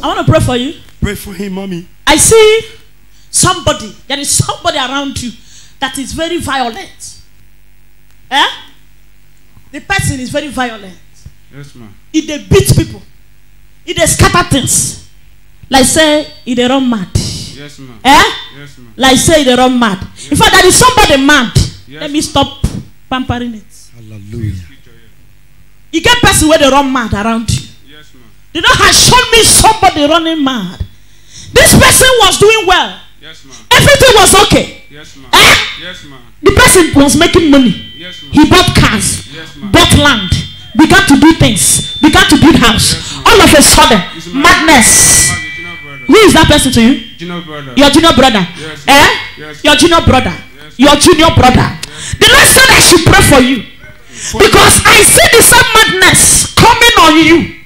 I want to pray for you. Pray for him, mommy. I see somebody. There is somebody around you that is very violent. Eh? The person is very violent. Yes, ma'am. If they beat people, if they scatter things, like say, if they run mad. Yes, ma'am. Eh? Yes, ma'am. Like say, they run mad. Yes, in fact, there is somebody mad. Yes, let me stop pampering it. Hallelujah. You get person where they run mad around you. Yes, ma'am. The Lord has shown me somebody running mad. This person was doing well. Yes, ma'am. Everything was okay. Yes, ma'am. Eh? Yes, ma'am. The person was making money. Yes, ma'am. He bought cars, Yes, ma'am. bought land, began to do things, began to build house. Yes, all of a sudden, It's my- madness. My junior brother. Who is that person to you? Junior brother. Your junior brother. Yes, Eh? yes, Your junior brother. Yes, Your junior brother. Yes. The Lord said I should pray for you. Because I see the same madness coming on you.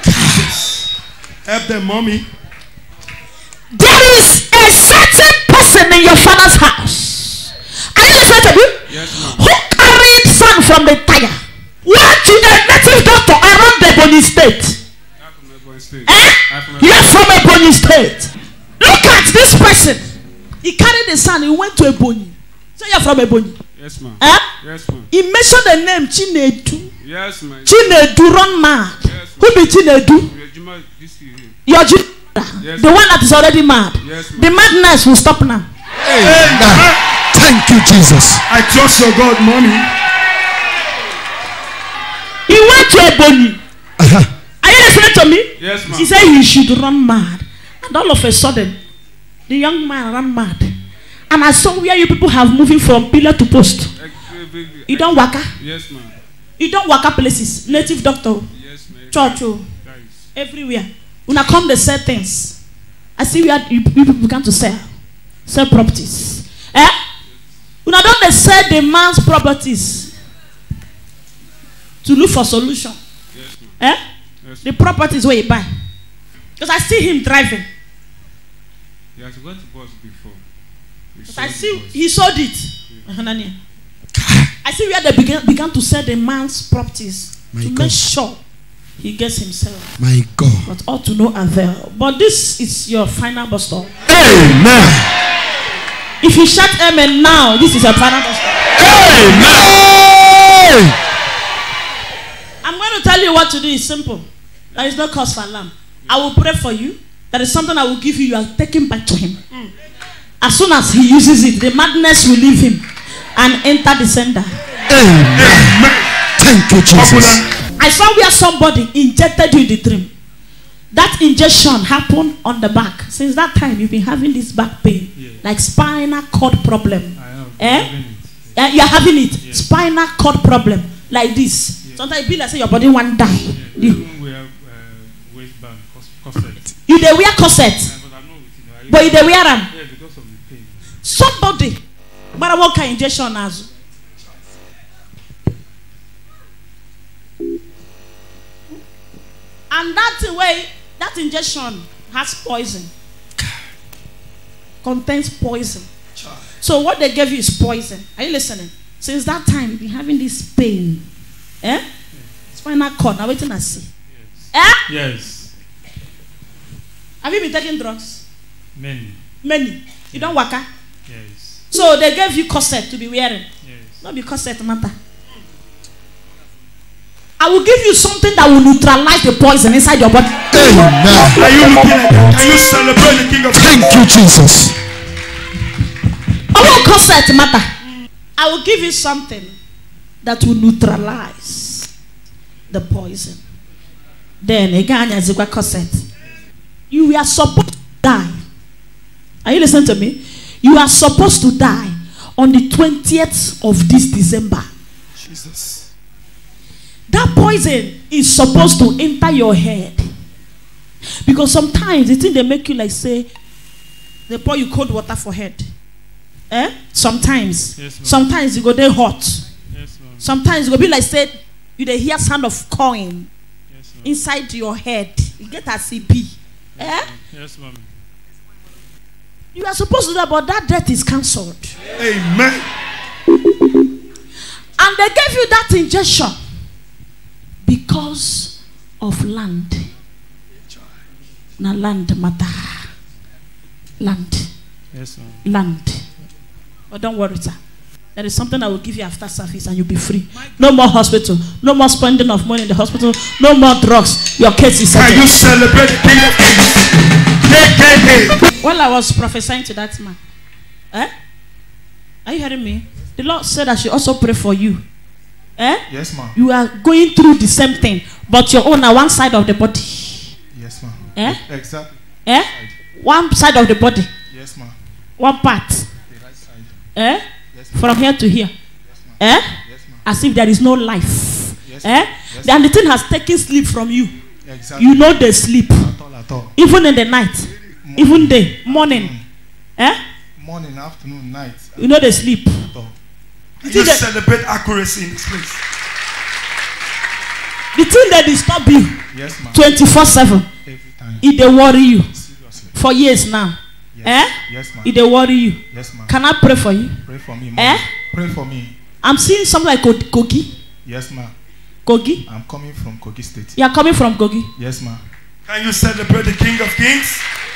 Help them, mommy. There is a certain person in your father's house. Are you listening to me? Yes, ma'am. Who carried sand from the tire? Went to a native doctor around the Ebonyi state. I'm from Ebonyi State. Eh? I'm from You are from Ebonyi state. Look at this person. He carried the sand. He went to Ebonyi. So you are from Ebonyi. Yes, ma'am. Eh? Yes, ma'am. He mentioned the name Chinedu. Yes, ma'am. Chinedu run mad. Yes, Who be Chinedu? Your junior brother. Yes, the one that is already mad. Yes, the madness will stop now. Amen. Thank you, Jesus. I trust your God, mommy. He went to Ebonyi. Are you listening to me? Yes, ma'am. He said he should run mad. And all of a sudden, the young man ran mad. And I saw where you people have moving from pillar to post. You don't waka. Yes, ma'am. You don't waka places. Native doctor. Yes, ma'am. Church. Oh. Guys. Everywhere. When I come, they sell things. I see where you people began to sell. Sell properties. Eh? When I don't they sell the man's properties to look for solution. Yes, ma'am. Eh? Yes. The properties where you buy. Because I see him driving. He has gone to bus before. Because I see he sold it. I see where they began to sell the man's properties My to God. make sure he gets himself. My God. But all to no avail. But this is your final bus stop. Amen. If you shout amen now, this is your final bus stop. Amen. I'm going to tell you what to do. It's simple. There is no cause for alarm. I will pray for you. There is something I will give you. You are taken back to him. As soon as he uses it, the madness will leave him and enter the sender. Amen. Thank you, Jesus. I saw where somebody injected you in the dream. That injection happened on the back. Since that time, you've been having this back pain, like spinal cord problem. I have. You are having it. Spinal cord problem, like this. Sometimes it be like say your body won't die. Even we have waistband, corset. You they wear corset, But I'm not with you. but you they wear them. Yeah, because of the pain. Somebody, but what kind of injection as? And that way, that injection has poison. Contains poison. So what they gave you is poison. Are you listening? Since that time, you've been having this pain. Eh? Spinal cord. Now waiting and see. Eh? Yes. Have you been taking drugs? Many. Many. You don't waka. Yes. So they gave you corset to be wearing. Yes. Not because corset matter. I will give you something that will neutralize the poison inside your body. Amen. Are you looking at that? Can you celebrate the King of Thank you, Jesus. I won't corset matter. I will give you something that will neutralize the poison. Then again, as you corset, you are supposed to die. Are you listening to me? You are supposed to die on the 20th of this December. Jesus. That poison is supposed to enter your head. Because sometimes the thing they make you like say, they pour you cold water for head. Eh? Sometimes. Yes, ma'am. Sometimes you go there hot. Yes, ma'am. Sometimes you go be like say, you dey hear sound of coin Yes, ma'am. inside your head. You get a CP. Eh? Yes, ma'am. You are supposed to do that, but that death is cancelled. Amen. And they gave you that injection because of land. na land matter. Land. Yes, ma'am. Land. But don't worry, sir. There is something I will give you after service and you'll be free. No more hospital. No more spending of money in the hospital. No more drugs. Your case is settled. Can you celebrate the King of Kings? While I was prophesying to that man, are you hearing me? The Lord said I should also pray for you. Yes, ma'am. You are going through the same thing, but your own are one side of the body. Yes, ma'am. Exactly. One side of the body. Yes, ma'am. One part. The right side. Yes, ma'am. from here to here. Yes, ma'am. Yes, ma'am. As if there is no life. Yes, yes, Then the thing has taken sleep from you. Exactly. You know they sleep. At all. Even in the night. Even day. Morning. Morning, afternoon, night. You know they sleep. Can you celebrate accuracy in this place? The thing that disturb you. Yes, ma'am. 24/7. Every time. It they worry you. Seriously. For years now. Yes. Yes, ma'am. It they worry you. Yes, ma'am. Can I pray for you? Pray for me, ma'am. Pray for me. I'm seeing something like Kogi. Yes, ma'am. Kogi? I'm coming from Kogi State. You are coming from Kogi? Yes, ma'am. Can you celebrate the King of Kings?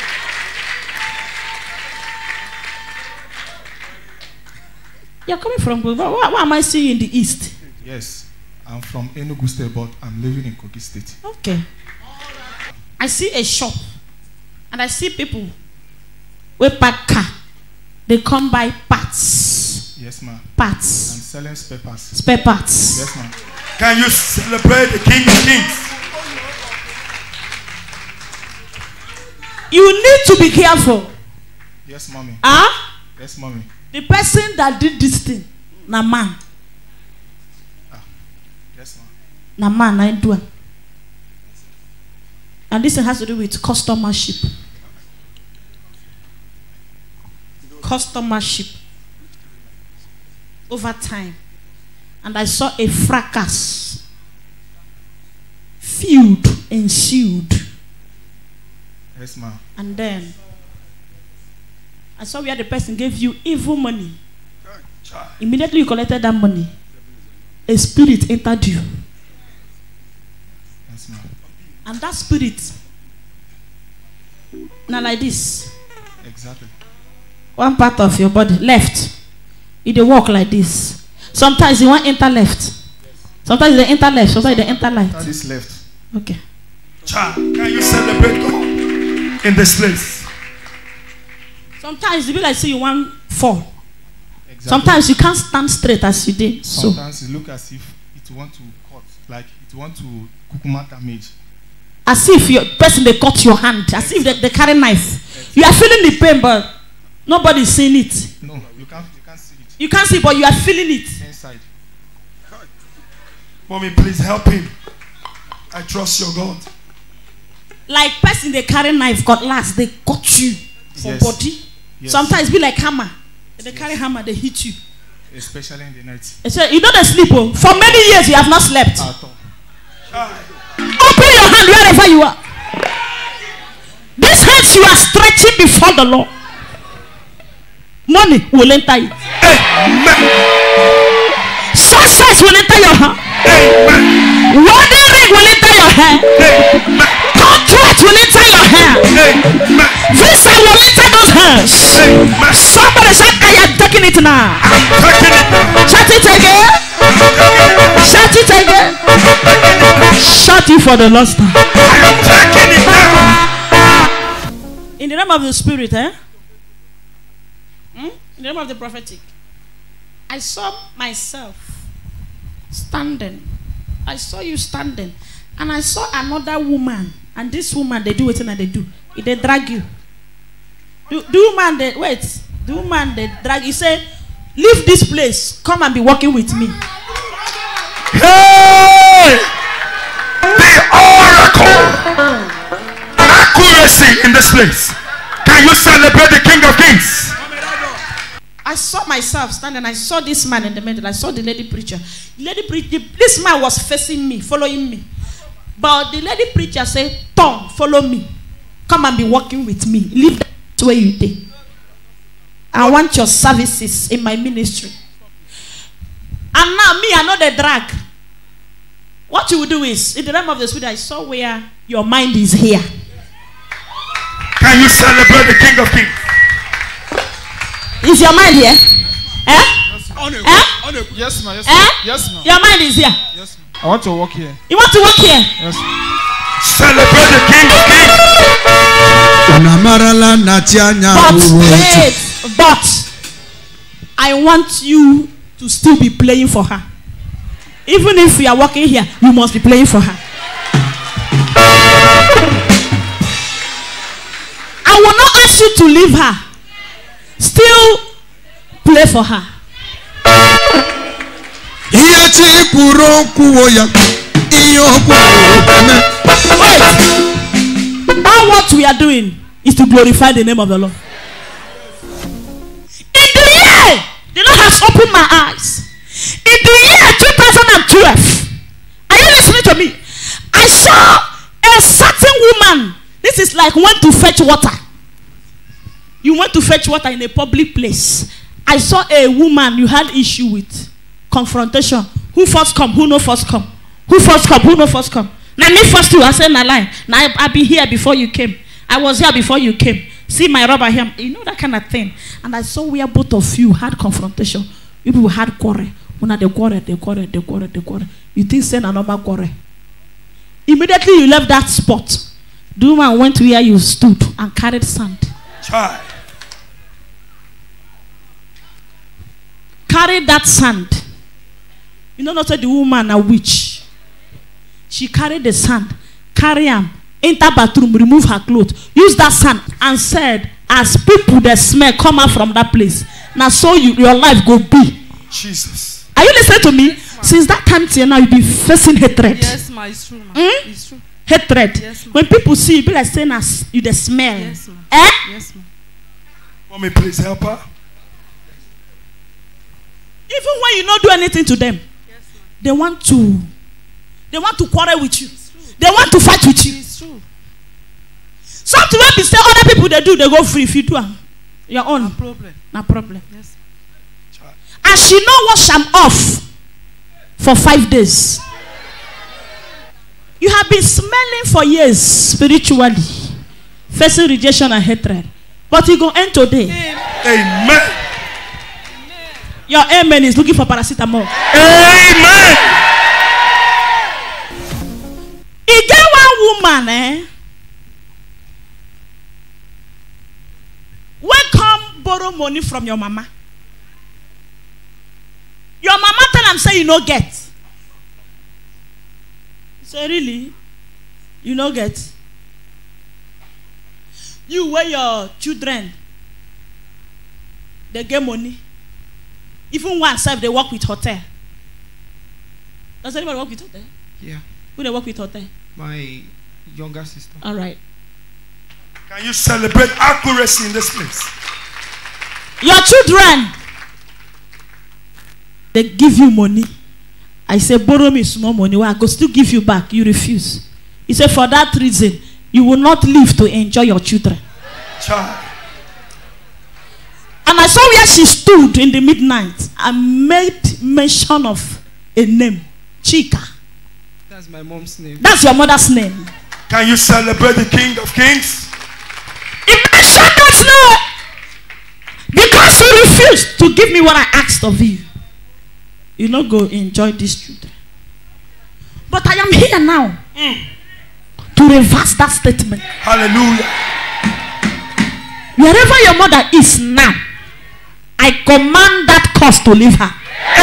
You are coming from Kogi. Why am I seeing you in the east? Yes. I'm from Enugu State, but I'm living in Kogi State. Okay. I see a shop. And I see people with park car. They come buy parts. Yes, ma'am. Parts. I'm selling spare parts. Spare parts. Yes, ma'am. Can you celebrate the King of Kings? You need to be careful. Yes, mommy. Yes, mommy. The person that did this thing, na man. Yes, ma'am. Na man, I do. And this has to do with customership. Customership. Over time. And I saw a fracas. Feud ensued. Yes, ma'am. And then I saw where the person gave you evil money. Immediately you collected that money. A spirit entered you. Yes, ma'am. And that spirit, now like this. Exactly. One part of your body left. It walk like this. Sometimes you want enter left. Sometimes they enter left. Sometimes they enter right. That is left. Okay. Can you celebrate God in this place? Sometimes it be like say you want fall. Exactly. Sometimes you can't stand straight as you did. Sometimes it look as if it want to cut, like it want to kukuma damage. As if your person they cut your hand. As if they carry knife. You are feeling the pain, but nobody is seeing it. No, you can't see it. You can't see, but you are feeling it. Inside. Mommy, please help him. I trust your God. Like person they carry knife, cutlass, they cut you for body. Yes. Sometimes be like hammer. They carry hammer, they hit you. Especially in the night. So you don't sleep. Oh. For many years you have not slept. Open your hand wherever you are. These hands you are stretching before the Lord. Money will enter it. Amen. Success will enter your hand. Amen. Wedding ring will enter your hand. Amen. Contract will enter your hand. Amen. Visa will enter those hands. Amen. Somebody say, I am taking it now. I'm taking it now. Shout it again. Shout it again. Shout it for the lost time. I am taking it now. In the realm of the spirit, in the realm of the prophetic, I saw myself standing. I saw you standing. And I saw another woman. And this woman, they do it and they do. They drag you. The woman, they drag you. Say, leave this place. Come and be working with me. Hey! The oracle. Accuracy in this place. Can you celebrate the King of Kings? I saw myself standing. I saw this man in the middle. I saw the lady preacher. This man was facing me, following me. But the lady preacher said, "Tom, follow me. Come and be working with me. Leave that way you did. I want your services in my ministry." And now me, I know the drag. What you will do is, in the realm of the spirit, I saw where your mind is here. Can you celebrate the King of Kings? Is your mind here? Eh? Yes, ma'am. Yes, Eh? ma'am. Yes, ma'am. Your mind is here. Yes, ma'am. I want to walk here. You want to work here? Yes, ma'am. Celebrate the King of Kings. But I want you to still be playing for her. Even if you are working here, you must be playing for her. I will not ask you to leave her. Still play for her. Wait. All what we are doing is to glorify the name of the Lord. In the year, the Lord has opened my eyes. In the year 2012, are you listening to me? I saw a certain woman. This is like went to fetch water. You went to fetch water in a public place. I saw a woman you had issue with. Confrontation. Who first come? Who no first come? Who first come? Who no first come? Now me first you. I said na lie. Now I be here before you came. I was here before you came. See my rubber here. You know that kind of thing. And I saw where both of you had confrontation. You people had quarrel. When they quarrel. You think say na normal quarrel. Immediately you left that spot. The woman went to where you stood and carried sand. Child. Carried that sand. You know not say the woman a witch. She carried the sand, carry him, enter bathroom, remove her clothes, use that sand and said, as people that smell come out from that place, now so your life go be. Jesus. Are you listening to me? Since that time till now, you be facing hatred. Yes, ma, it's true, ma. It's true. Hatred. Yes, when people see you, be like saying as you the smell. Yes, ma. Eh? Yes, ma. Mommy, please help her. Even when you not do anything to them, Yes, ma. they want to quarrel with you. They want to fight with you. It's true. Something when be say other people they do, they go free. If you do your own, No problem. no problem. Yes. And she no wash am off for 5 days. You have been smelling for years spiritually, facing rejection and hatred, but you go end today. Amen. Your amen is looking for paracetamol. Amen. He get one woman, when come borrow money from your mama. Your mama tell am say you no get. Say really? You no get? You where your children they get money. Even one self they work with hotel. Does anybody work with hotel? Yeah, Who they work with hotel? my younger sister. All right. Can you celebrate accuracy in this place? Your children, they give you money. I say, borrow me small money. Well, I go still give you back. You refuse. He said, for that reason, you will not live to enjoy your children. Child. And I saw where she stood in the midnight and made mention of a name, Chika. That's my mom's name. That's your mother's name. Can you celebrate the King of Kings? He mentioned that name because you refused to give me what I asked of you. You not go enjoy this children. But I am here now to reverse that statement. Hallelujah. Wherever your mother is now, I command that curse to leave her.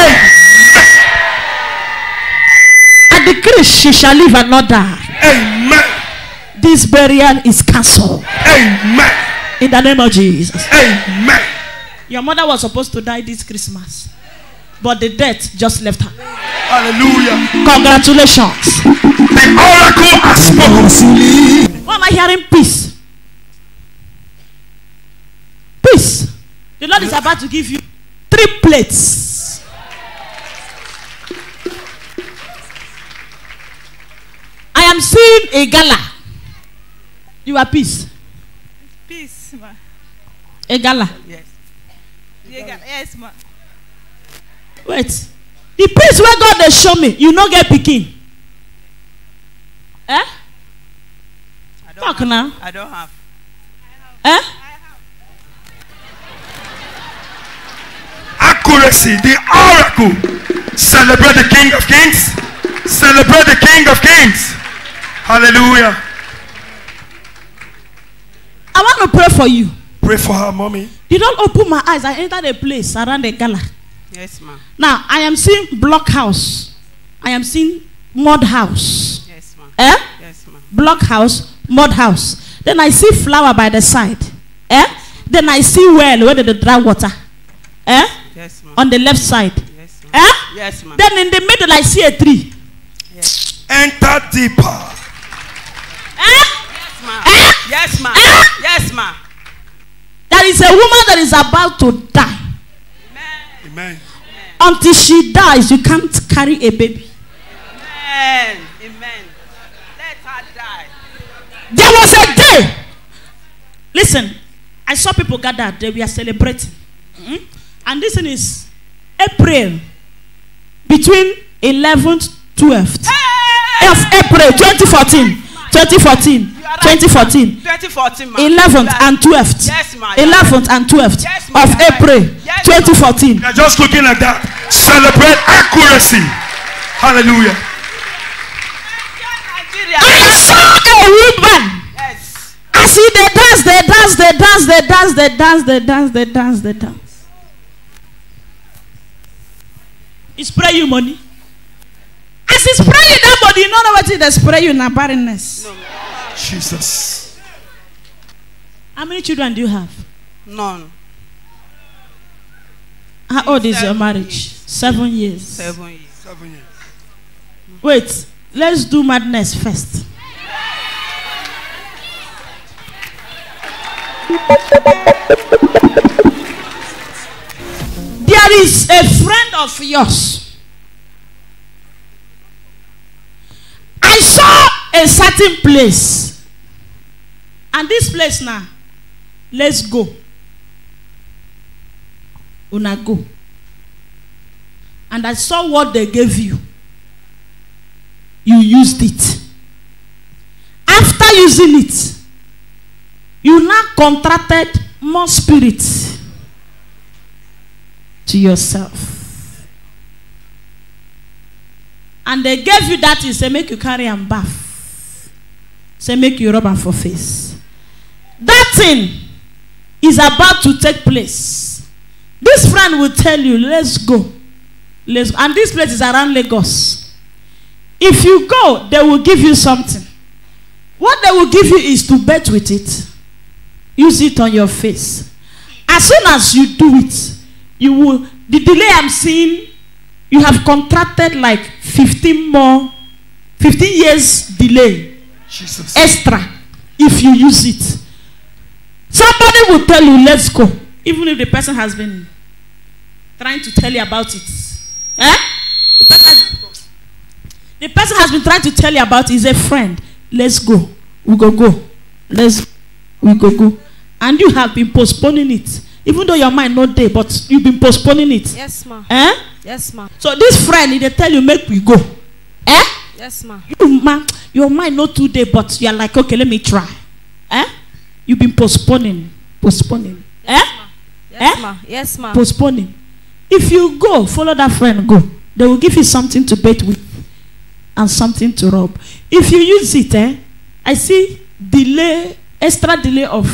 I decree she shall live and not die. Amen. This burial is cancelled. Amen. In the name of Jesus. Amen. Your mother was supposed to die this Christmas, but the death just left her. Hallelujah. Congratulations. The oracle has spoken. Why am I hearing peace? Peace. The Lord is about to give you 3 plates. I am seeing a gala. You are peace. Peace, ma. A gala. Yes. Yes, ma. Wait. The peace where God they show me, you no get pikin. Eh? I don't Talk have. now. I don't have. Accuracy, the oracle. Celebrate the King of Kings. Celebrate the King of Kings. Hallelujah. I want to pray for you. Pray for her, mommy. You don't open my eyes. I entered a place around the gala. Yes, ma'am. Now, I am seeing block house. I am seeing mud house. Yes, ma'am. Yes, ma'am. Block house, mud house. Then I see flower by the side. Then I see well where the dry water. Yes, ma'am. On the left side. Yes, ma'am. Yes, ma'am. Then in the middle I see a tree. Yes. Enter deeper. Yes, ma'am. Yes, ma'am. Yes, ma'am. There is a woman that is about to die. Amen. Until she dies, you can't carry a baby. Amen. Amen. Let her die. There was a day. Listen, I saw people gathered. They were celebrating. And this is April. Between 11th, 12th of April 2014. 2014. 2014. 2014, ma'am. 11th and 12th. Yes, ma'am. 11th and 12th Yes, ma'am. of April Yes, 2014. They're just looking like that. Celebrate accuracy. Hallelujah. I saw a woman. Yes. I see they dance, they dance, they dance, they dance, they dance, they dance, they dance, they dance. He spray you money. As he spray you that body, you don't know what they spray you in a barrenness. No. Jesus. How many children do you have? None. How old is your 7 marriage? years. 7 years. 7 years. 7 years. Wait, let's do madness first. There is a friend of yours. I saw a certain place. And this place now, let's go. Una go. And I saw what they gave you. You used it. After using it, you now contracted more spirits to yourself. And they gave you that is say make you carry and bath. Say make you rub and for face. That thing is about to take place. This friend will tell you, let's go. Let's go. And this place is around Lagos. If you go, they will give you something. What they will give you is to bet with it. Use it on your face. As soon as you do it, you will, the delay I'm seeing, you have contracted like 15 years delay. Jesus. Extra if you use it. Somebody will tell you, let's go. Even if the person has been trying to tell you about it. The person has been trying to tell you about it. Is a friend. Let's go. We go. We go. And you have been postponing it. Even though your mind not there, but you've been postponing it. Yes, ma'am. Yes, ma'am. So this friend, they tell you, make we go. Yes, ma'am. Your mind not too there, but you're like, okay, let me try. You've been postponing. Yes, ma'am. Yes, ma'am. Yes, ma'am. Postponing. If you go, follow that friend, go. They will give you something to bet with and something to rub. If you use it, I see delay, extra delay of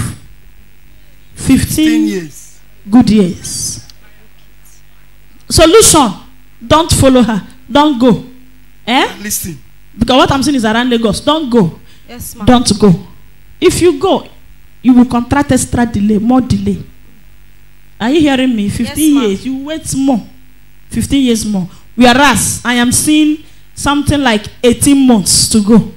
15 years. Good years. Solution, don't follow her. Don't go. Listen. Because what I'm saying is around Lagos. Don't go. Yes, ma'am. Don't go. If you go, you will contract extra delay, more delay. Are you hearing me? 15 Yes, years. You wait more. 15 years more. Whereas I am seeing something like 18 months to go.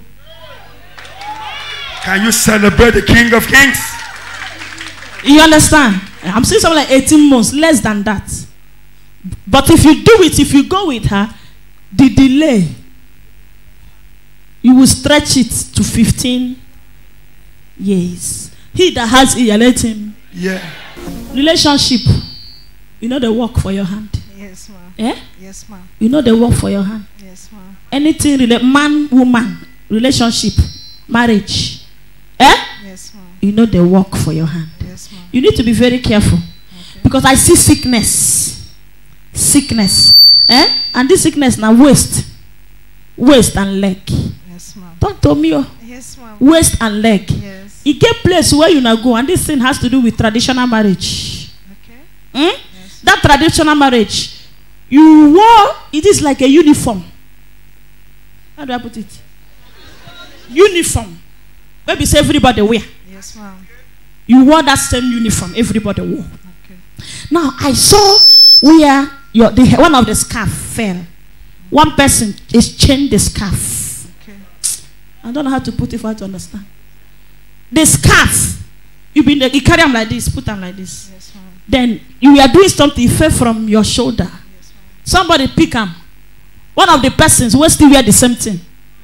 Can you celebrate the King of Kings? You understand? I'm seeing something like 18 months, less than that. But if you do it, if you go with her, the delay, you will stretch it to 15 years. He that has ear, let him. Yeah. Relationship, you know the work for your hand. Yes, ma'am. Yes, ma'am. You know the work for your hand. Yes, ma'am. Anything, man, woman, relationship, marriage. Yes, ma'am. you know the work for your hand. Yes, ma'am. You need to be very careful. Because I see sickness. Sickness. And this sickness now waist. Waist and leg. Yes, ma'am. Talk to me. Yes, ma'am. Waist and leg. Yes. It get place where you now go, and this thing has to do with traditional marriage. Okay. Yes. That traditional marriage, you wore it is like a uniform. How do I put it? Uniform. Maybe say everybody wear. Yes, ma'am. You wore that same uniform everybody wore. Okay. Now I saw where one of the scarf fell. One person is changed the scarf. Okay. I don't know how to put it for you to understand. The scarf, you carry them like this, put them like this. Yes, ma'am. Then you are doing something, it fell from your shoulder. Yes, Somebody pick them. One of the persons will still wear the same thing.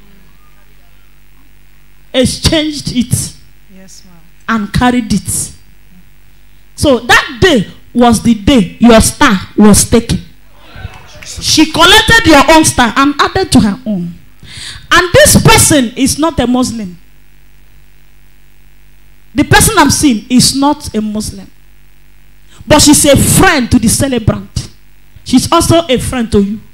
Exchanged it. Yes, ma'am. And carried it. So that day was the day your star was taken. She collected your own star and added to her own. And this person is not a Muslim. The person I'm seeing is not a Muslim. But she's a friend to the celebrant. She's also a friend to you.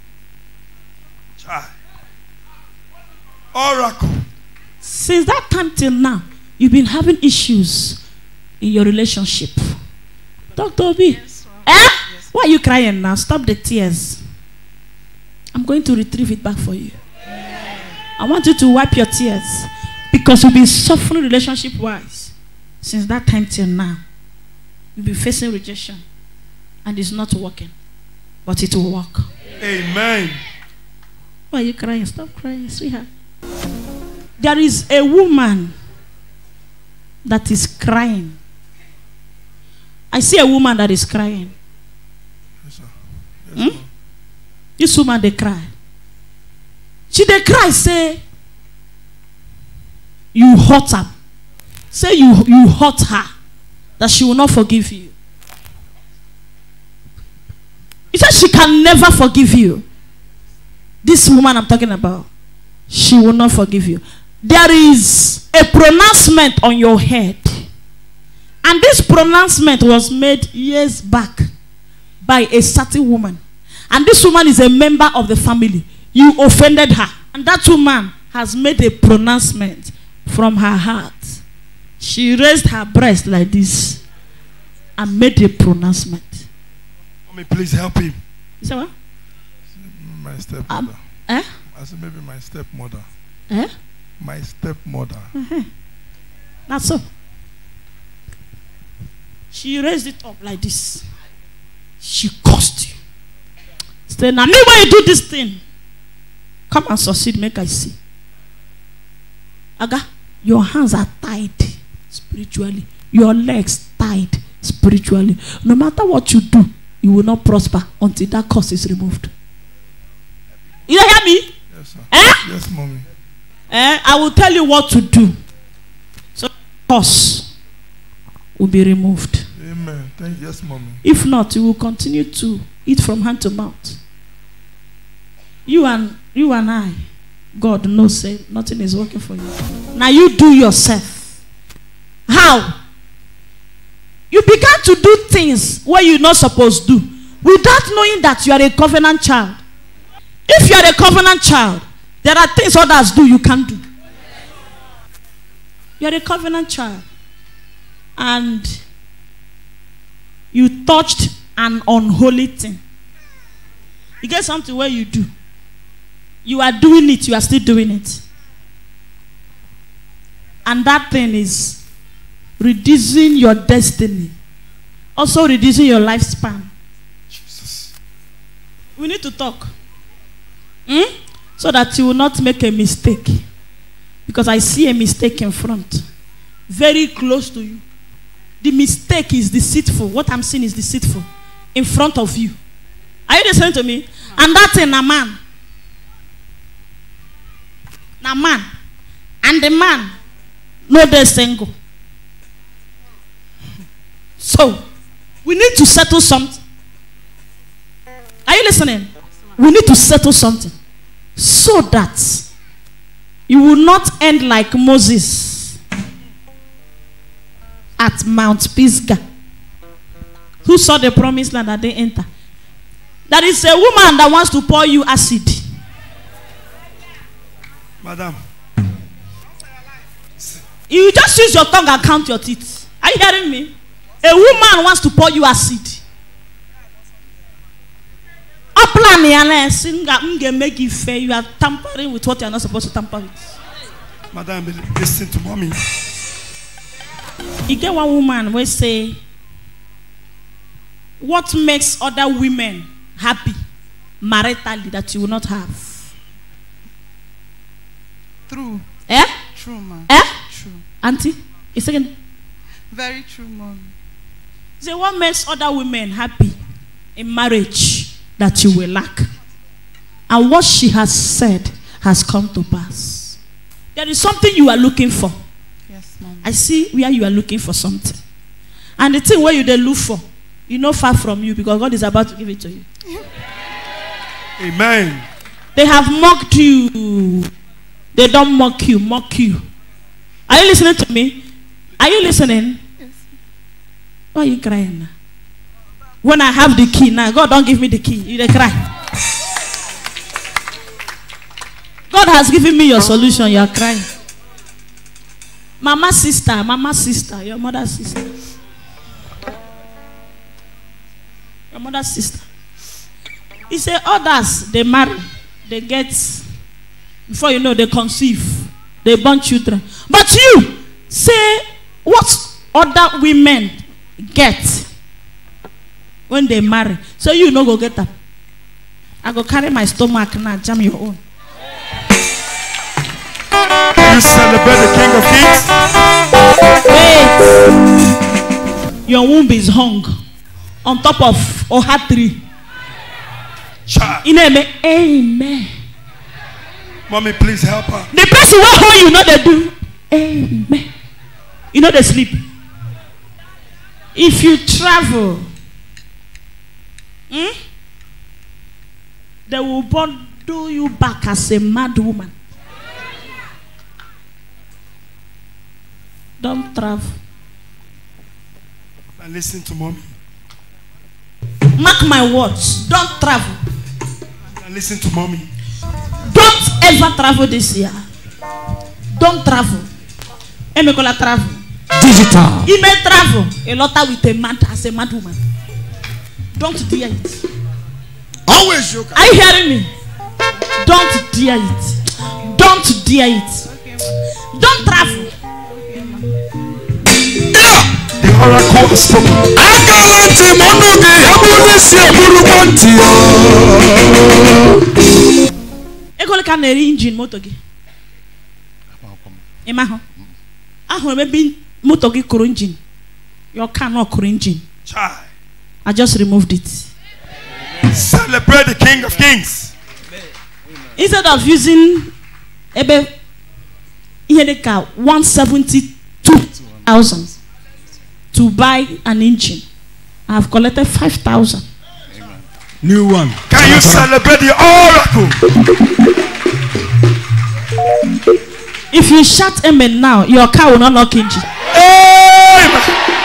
Oracle. Since that time till now, you've been having issues in your relationship. Dr. Obi, Yes, ma'am. Yes. Why are you crying now? Stop the tears. I'm going to retrieve it back for you. I want you to wipe your tears because you've been suffering relationship-wise since that time till now. You've been facing rejection and it's not working, but it will work. Amen. Why are you crying? Stop crying, sweetheart. There is a woman that is crying. I see a woman that is crying. Yes, sir. Yes, This woman, they cry. She they cry, say, you hurt her. Say you hurt her, that she will not forgive you. He said she can never forgive you. This woman I'm talking about, she will not forgive you. There is a pronouncement on your head. And this pronouncement was made years back by a certain woman. And this woman is a member of the family. You offended her. And that woman has made a pronouncement from her heart. She raised her breast like this and made a pronouncement. Mommy, please help him. You say what? My stepmother. Eh? I said maybe my stepmother. Eh? My stepmother. That's so. She raised it up like this. She cursed you. Say, now me when you do this thing, come and succeed, make I see. Aga, your hands are tied spiritually. Your legs tied spiritually. No matter what you do, you will not prosper until that curse is removed. You hear me? Yes, sir. Eh? Yes, mommy. I will tell you what to do. So curse will be removed. Amen. Thank you. Yes, mommy. If not, you will continue to eat from hand to mouth. You and I, God knows, say nothing is working for you. Now you do yourself. How? You began to do things where you're not supposed to do without knowing that you are a covenant child. If you are a covenant child, there are things others do you can't do. You are a covenant child. And you touched an unholy thing. You get something where you do. You are doing it, you are still doing it. And that thing is reducing your destiny. Also reducing your lifespan. Jesus. We need to talk. So that you will not make a mistake. Because I see a mistake in front. Very close to you. The mistake is deceitful. What I'm seeing is deceitful. In front of you. Are you listening to me? And that's in a man. Now man. And the man, no they're single. So, we need to settle something. Are you listening? We need to settle something. So that you will not end like Moses. at Mount Pisgah, who saw the promised land that they enter. That is a woman that wants to pour you acid. Madam. You just use your tongue and count your teeth. Are you hearing me? A woman wants to pour you acid. Make you fair. You are tampering with what you are not supposed to tamper with. Madam, listen to mommy. You get one woman who say, what makes other women happy maritally that you will not have? True. Eh? True, man. Eh? True. Auntie? A second. Very true, mom. Say, what makes other women happy in marriage that you will lack? And what she has said has come to pass. There is something you are looking for. Yes, mom. I see where you are looking for something. And the thing where you they look for, you know far from you because God is about to give it to you. Amen. They have mocked you. They don't mock you, mock you. Are you listening to me? Are you listening? Yes. Why are you crying now? When I have the key now, God don't give me the key. You they cry. God has given me your solution. You are crying. Mama sister, your mother's sister. Your mother's sister. He said others, they marry, they get, before you know, they conceive, they born children. But you say what other women get when they marry. So you no go get them. I go carry my stomach now, jam your own. You celebrate the King of Kings. Wait. Your womb is hung on top of Oha tree. Amen. Mommy, please help her. The person who hold you know they do. Amen. You know they sleep. If you travel, they will bundle you back as a mad woman. Don't travel. And listen to mommy. Mark my words. Don't travel. And listen to mommy. Don't ever travel this year. Don't travel. Emekola travel. Digital. You may travel a lot with a man as a mad woman. Don't dare it. Always you. Are you hearing me? Don't dare it. Don't dare it. Okay. Don't travel. The oracle has spoken. Egole ka na-eri engine moto gị. Ịma hụ? Ahụrụ m ebe moto gị kụrụ engine. Your car not kụrụ engine. Child. I just removed it. Celebrate the King of Kings. Instead of using ebe ihe dị ka 172,000 to buy an engine, I have collected 5,000. New one. Can you celebrate the oracle? If you shout amen now, your car will not knock engine. Amen.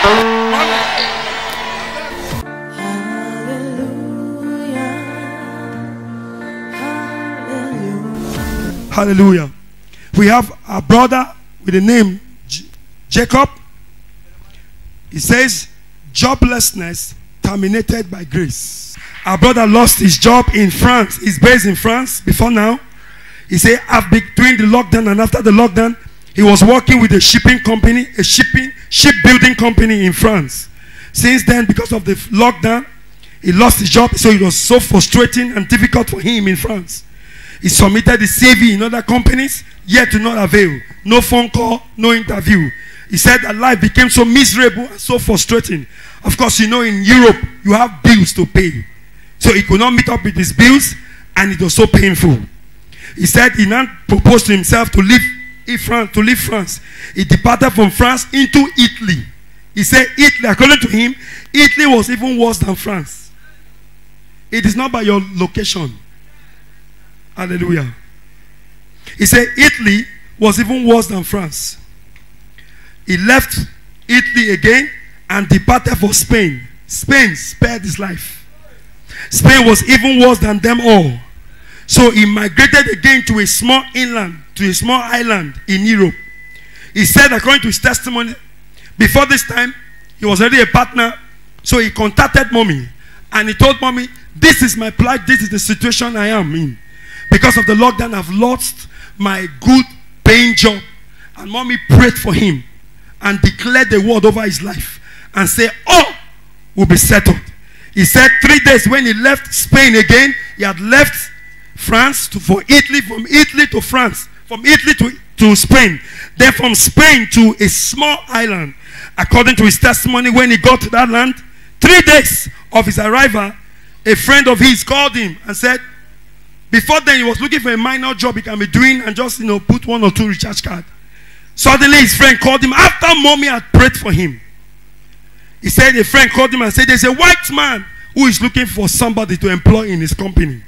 Hallelujah. We have a brother with the name Jacob. He says, joblessness terminated by grace. Our brother lost his job in France. He's based in France before now. He said, between the lockdown and after the lockdown, he was working with a shipping company, a shipbuilding company in France. Since then, because of the lockdown, he lost his job. So it was so frustrating and difficult for him in France. He submitted his CV in other companies, yet to not avail. No phone call, no interview. He said that life became so miserable and so frustrating. Of course, you know, in Europe, you have bills to pay. So he could not meet up with his bills, and it was so painful. He said he now proposed to himself to leave France. He departed from France into Italy. He said Italy, according to him, Italy was even worse than France. It is not by your location. Hallelujah. He said Italy was even worse than France. He left Italy again, and departed for Spain. Spain spared his life. Spain was even worse than them all. So he migrated again to a small island in Europe. He said, according to his testimony, before this time, he was already a partner. So he contacted mommy and he told mommy, this is my plight, this is the situation I am in. Because of the lockdown, I've lost my good paying job. And mommy prayed for him and declared the word over his life and said, all will be settled. He said 3 days when he left Spain again, he had left France for Italy, from Italy to France, from Italy to Spain, then from Spain to a small island. According to his testimony, when he got to that land, 3 days of his arrival, a friend of his called him and said, before then he was looking for a minor job he can be doing and just put 1 or 2 recharge cards. Suddenly his friend called him after mommy had prayed for him. He said a friend called him and said, there's a white man who is looking for somebody to employ in his company.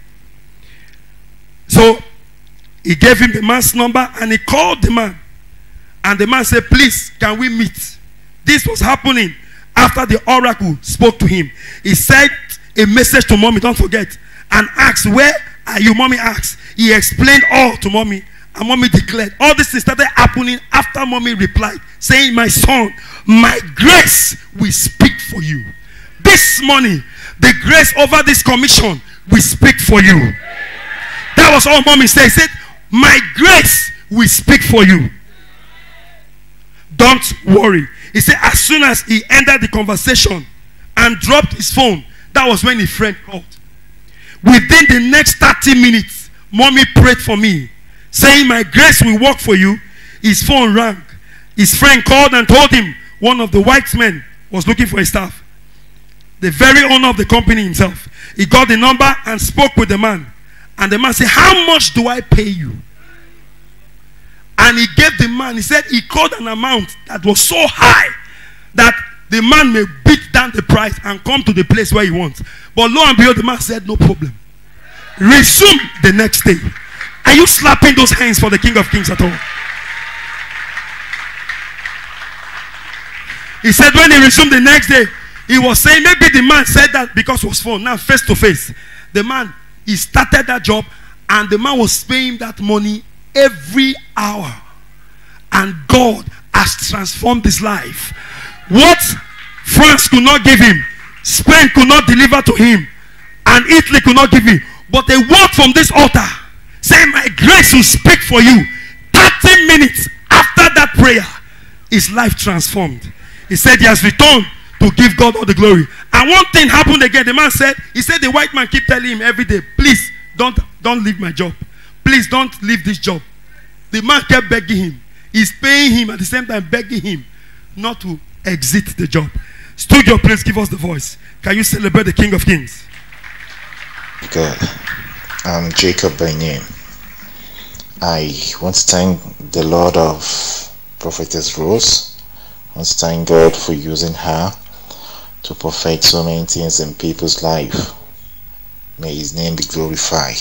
So he gave him the man's number and he called the man. And the man said, please, can we meet? This was happening after the oracle spoke to him. He sent a message to mommy, don't forget, and asked, where are you? Mommy asked. He explained all to mommy, and mommy declared. All this started happening after mommy replied, saying, my son, my grace will speak for you. This morning, the grace over this commission will speak for you. That was all mommy said. He said, my grace will speak for you. Don't worry. He said as soon as he ended the conversation and dropped his phone, that was when his friend called. Within the next 30 minutes, mommy prayed for me, saying my grace will work for you. His phone rang. His friend called and told him one of the white men was looking for a staff. The very owner of the company himself. He got the number and spoke with the man. And the man said, how much do I pay you? And he gave the man, he said he called an amount that was so high that the man may beat down the price and come to the place where he wants. But lo and behold, the man said, no problem. Resume the next day. Are you slapping those hands for the King of Kings at all? He said when he resumed the next day, he was saying maybe the man said that because it was phone. Now face to face, the man, he started that job and the man was paying that money every hour. And God has transformed his life. What France could not give him, Spain could not deliver to him, and Italy could not give him. But a word from this altar saying my grace will speak for you. 30 minutes after that prayer, his life transformed. He said he has returned to give God all the glory. And one thing happened again. The man said, he said the white man keep telling him every day, please don't leave my job. Please don't leave this job. The man kept begging him. He's paying him at the same time begging him not to exit the job. Studio, please give us the voice. Can you celebrate the King of Kings? God, I'm Jacob by name. I want to thank the Lord of Prophetess Rose. I want to thank God for using her to perfect so many things in people's life. May his name be glorified.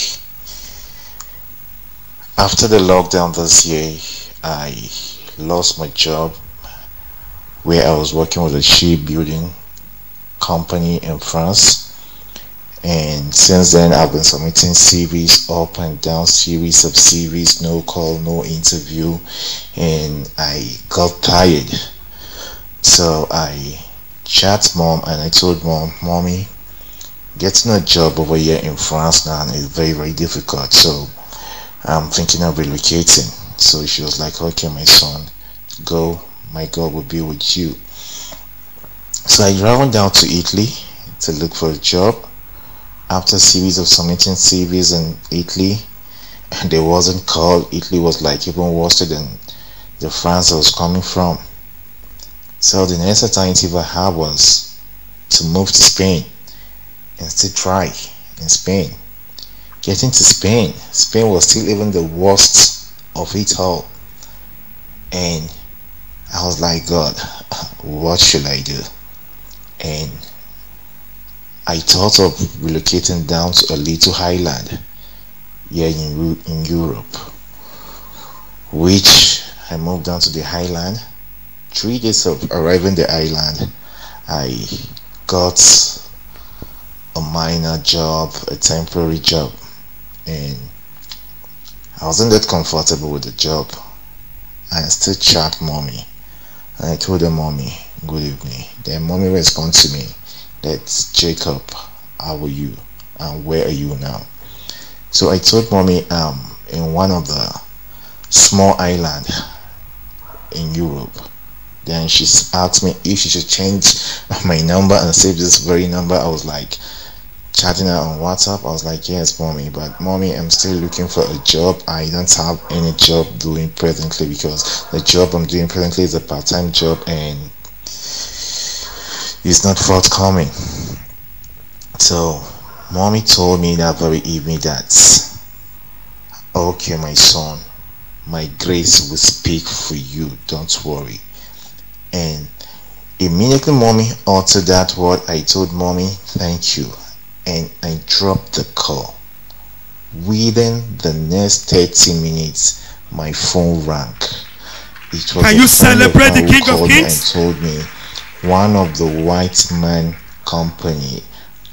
After the lockdown this year, I lost my job where I was working with a shipbuilding company in France. And since then, I've been submitting CVs up and down, series of CVs, no call, no interview, and I got tired. So I chat mom and I told mom, mommy, getting a job over here in France now is very, very difficult. So I'm thinking of relocating. So she was like, okay, my son, go, my God will be with you. So I traveled down to Italy to look for a job. After a series of submitting CVs in Italy, and there wasn't call. Italy was like even worse than the France I was coming from. So the next alternative I had was to move to Spain and still try in Spain. Getting to Spain, Spain was still even the worst of it all. And I was like, God, what should I do? And I thought of relocating down to a little island here in Europe, which I moved down to the island, 3 days of arriving the island, I got a minor job, a temporary job, and I wasn't that comfortable with the job. I still chat mommy, and I told her, mommy, good evening. Then mommy responded to me, that's Jacob, how are you and where are you now? So I told mommy in one of the small island in Europe. Then she asked me if she should change my number and save this very number. I was like chatting her on WhatsApp. I was like, yes mommy, but mommy, I'm still looking for a job. I don't have any job doing presently because the job I'm doing presently is a part-time job and it's not forthcoming. So mommy told me that very evening that, okay my son, my grace will speak for you, don't worry. And immediately mommy uttered that word. I told mommy thank you, and I dropped the call. Within the next 30 minutes my phone rang. It was Can you celebrate the King of Kings? And told me one of the white man company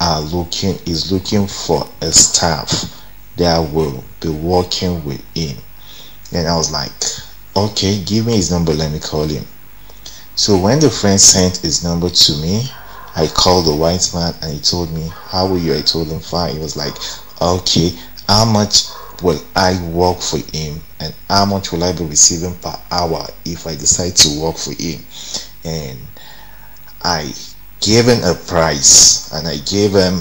is looking for a staff that will be working with him. Then I was like, okay, give me his number, let me call him. So when the friend sent his number to me, I called the white man and he told me, how are you? I told him fine. He was like, okay, how much will I work for him and how much will I be receiving per hour if I decide to work for him? And I gave him a price and I gave him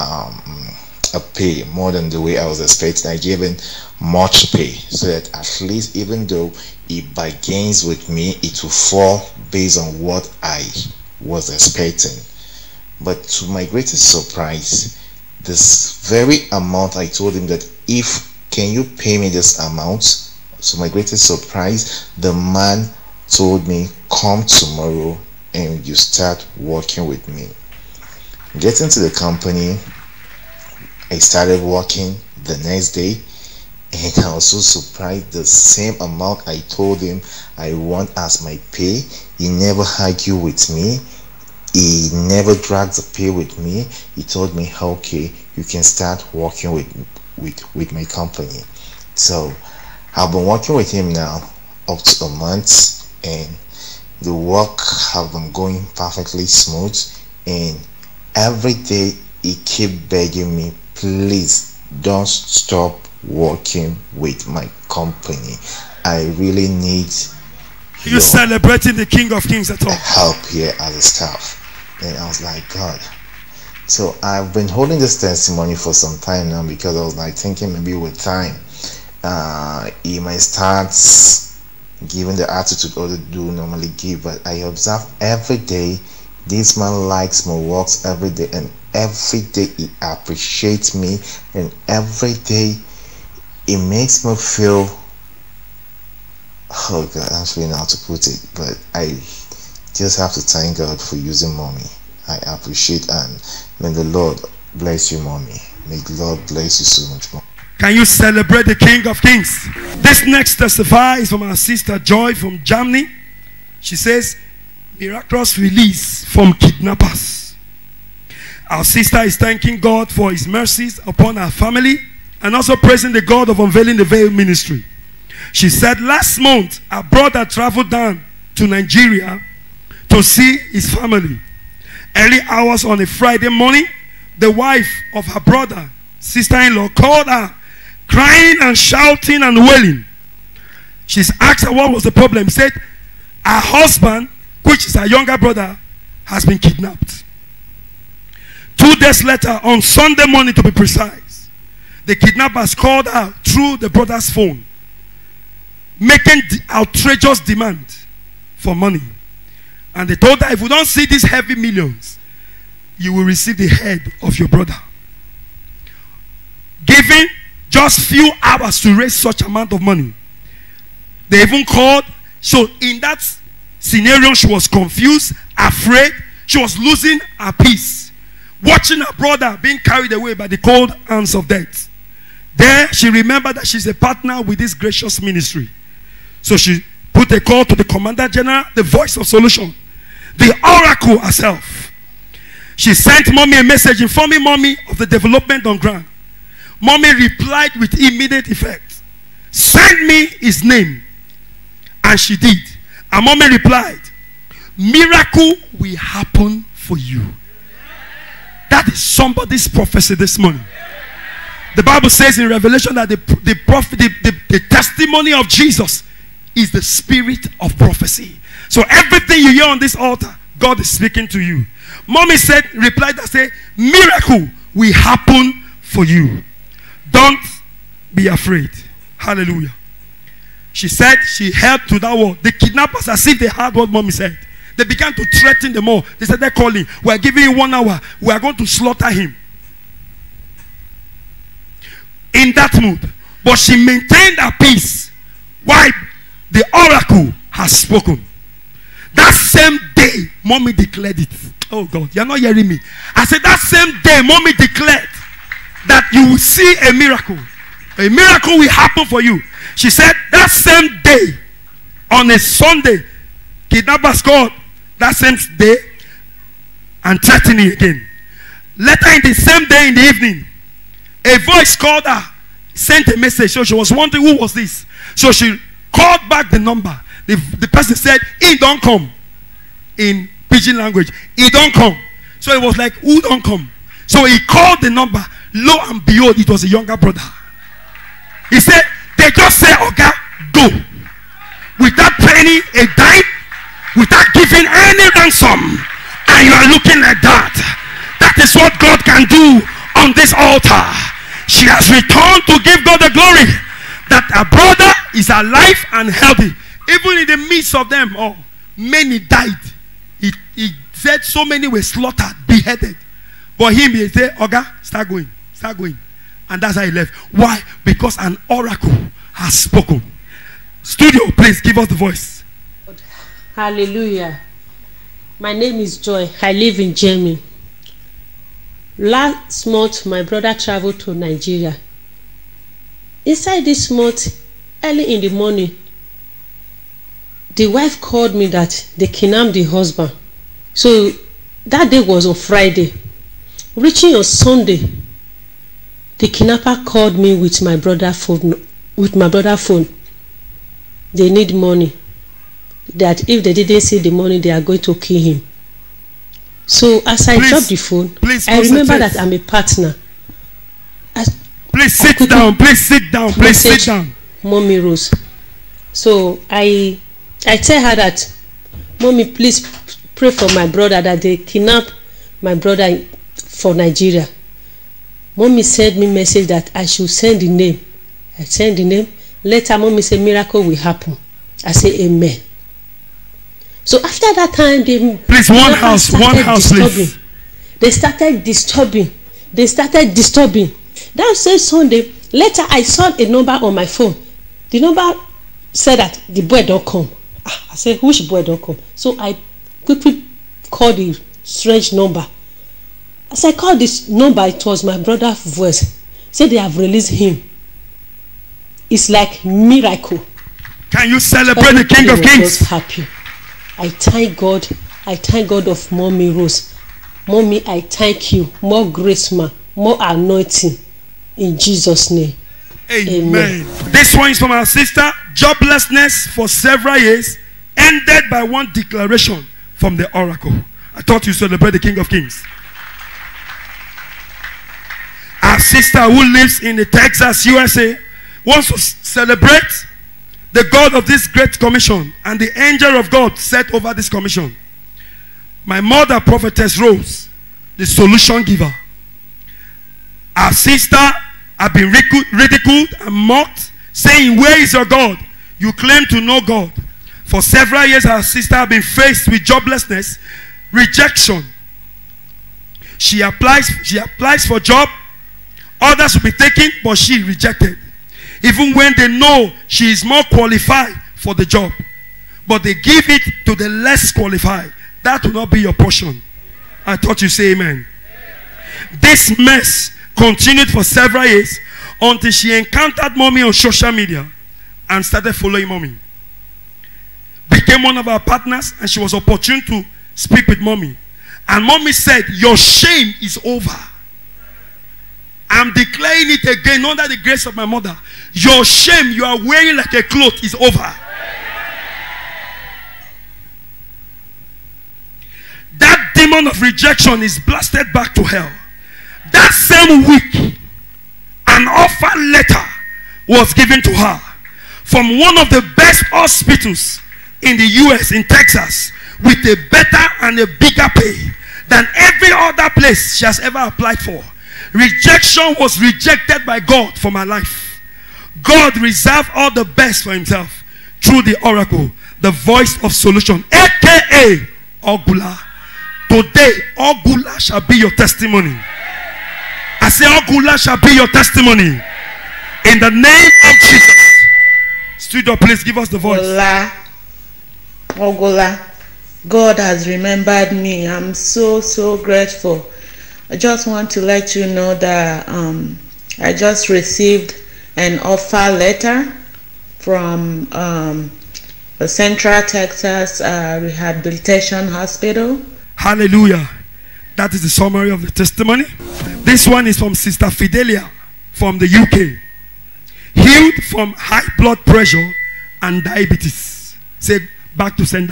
a pay more than the way I was expecting. I gave him much pay so that at least even though he bargains with me, it will fall based on what I was expecting. But to my greatest surprise, this very amount, I told him that can you pay me this amount? To my greatest surprise, the man told me, come tomorrow and you start working with me. Getting to the company, I started working the next day, and I was so surprised. The same amount I told him I want as my pay, he never argued with me, he never dragged the pay with me. He told me, okay, you can start working with my company. So I've been working with him now up to a month, and the work have been going perfectly smooth, and every day he keep begging me, please don't stop working with my company. I really need you celebrating the King of Kings at all? Help here as a staff. And I was like, God. So I've been holding this testimony for some time now because I was like thinking maybe with time he might start giving the attitude or the do normally give. But I observe every day this man likes my works every day, and every day he appreciates me, and every day it makes me feel, oh God, I'm not really know how to put it, but I just have to thank God for using mommy. I appreciate, and may the Lord bless you, mommy. May the Lord bless you so much more. Can you celebrate the King of Kings? This next testify is from our sister Joy from Germany. She says, miraculous release from kidnappers. Our sister is thanking God for his mercies upon our family and also praising the God of Unveiling the Veil ministry. She said last month her brother traveled down to Nigeria to see his family. Early hours on a Friday morning, the wife of her brother, sister-in-law, called her crying and shouting and wailing. She's asked her what was the problem. He said her husband, which is her younger brother, has been kidnapped. 2 days later, on Sunday morning to be precise, the kidnappers called her through the brother's phone, making the outrageous demand for money. And they told her, if we don't see these heavy millions, you will receive the head of your brother. Giving just few hours to raise such amount of money. They even called. So in that scenario, she was confused, afraid. She was losing her peace, watching her brother being carried away by the cold hands of death. There she remembered that she's a partner with this gracious ministry. So she put a call to the Commander General, the voice of solution, the oracle herself. She sent mommy a message informing mommy of the development on ground. Mommy replied with immediate effect, "Send me his name." And she did. And mommy replied, "Miracle will happen for you." That is somebody's prophecy this morning. The Bible says in Revelation that the testimony of Jesus is the spirit of prophecy. So everything you hear on this altar, God is speaking to you. Mommy replied that say, "Miracle will happen for you. Don't be afraid." Hallelujah. She said she held to that word. The kidnappers, as if they heard what mommy said, they began to threaten them all. They said, "They're calling. We're giving you 1 hour. We are going to slaughter him." In that mood. But she maintained her peace. Why? The oracle has spoken. That same day, mommy declared it. Oh God, you're not hearing me. I said that same day, mommy declared that you will see a miracle. A miracle will happen for you. She said that same day, on a Sunday, kidnappers called that same day and threatening again. Later in the same day in the evening, a voice called her, sent a message. So she was wondering who was this. So she called back the number. The person said, "He don't come." In pidgin language, "He don't come." So it was like, "Who don't come?" So he called the number. Lo and behold, it was a younger brother. He said, "They just say, okay, go." Without paying a dime, without giving any ransom. And you are looking like that. That is what God can do on this altar. She has returned to give God the glory. That her brother is alive and healthy. Even in the midst of them, many died. He said so many were slaughtered, beheaded. But him, he said, "Oga, start going. Start going." And that's how he left. Why? Because an oracle has spoken. Studio, please give us the voice. Hallelujah. My name is Joy. I live in Germany. Last month, my brother traveled to Nigeria. Inside this month, early in the morning, the wife called me that they kidnapped the husband. So that day was on Friday. Reaching on Sunday, the kidnapper called me with my brother's phone. They need money. That if they didn't see the money, they are going to kill him. So as I dropped the phone, I remember that I'm a partner. Please sit down. Please sit down. Please sit down. Mommy Rose. So I tell her that, "Mommy, please pray for my brother that they kidnap my brother for Nigeria." Mommy sent me message that I should send the name. I send the name. Later, mommy said miracle will happen. I say amen. So after that time, please one house, please. They started disturbing. That same Sunday, later I saw a number on my phone. The number said that the boy don't come. I said, "Which boy don't come?" So I quickly called the strange number. As I called this number, it was my brother's voice. Said they have released him. It's like miracle. Can you celebrate the King of Kings? Happy. I thank God. I thank God of Mommy Rose. Mommy, I thank you. More grace, more anointing. In Jesus' name. Amen. This one is from our sister. Joblessness for several years ended by one declaration from the oracle. I thought you celebrate the King of Kings. Our sister who lives in the Texas, USA, wants to celebrate the God of this great commission and the angel of God set over this commission. My mother, Prophetess Rose, the solution giver. Our sister have been ridiculed and mocked, saying, "Where is your God? You claim to know God." For several years, our sister have been faced with joblessness, rejection. She applies for job. Others will be taken, but she rejected. Even when they know she is more qualified for the job, but they give it to the less qualified. That will not be your portion. I thought you say amen. This mess continued for several years until she encountered mommy on social media and started following mommy. became one of our partners, and she was opportune to speak with mommy. And mommy said, your shame is over. I'm declaring it again under the grace of my mother. Your shame you are wearing like a cloth is over. That demon of rejection is blasted back to hell. That same week, an offer letter was given to her from one of the best hospitals in the US, in Texas, with a better and a bigger pay than every other place she has ever applied for. Rejection was rejected by God for my life. God reserved all the best for himself through the oracle, the voice of solution, aka Ogula. Today, Ogula shall be your testimony. I say Ogula shall be your testimony. In the name of Jesus. Studio, please give us the voice. Ogula. God has remembered me. I'm so grateful. I just want to let you know that I just received an offer letter from the Central Texas Rehabilitation Hospital. Hallelujah. That is the summary of the testimony. This one is from Sister Fidelia from the UK. Healed from high blood pressure and diabetes. Say back to sender.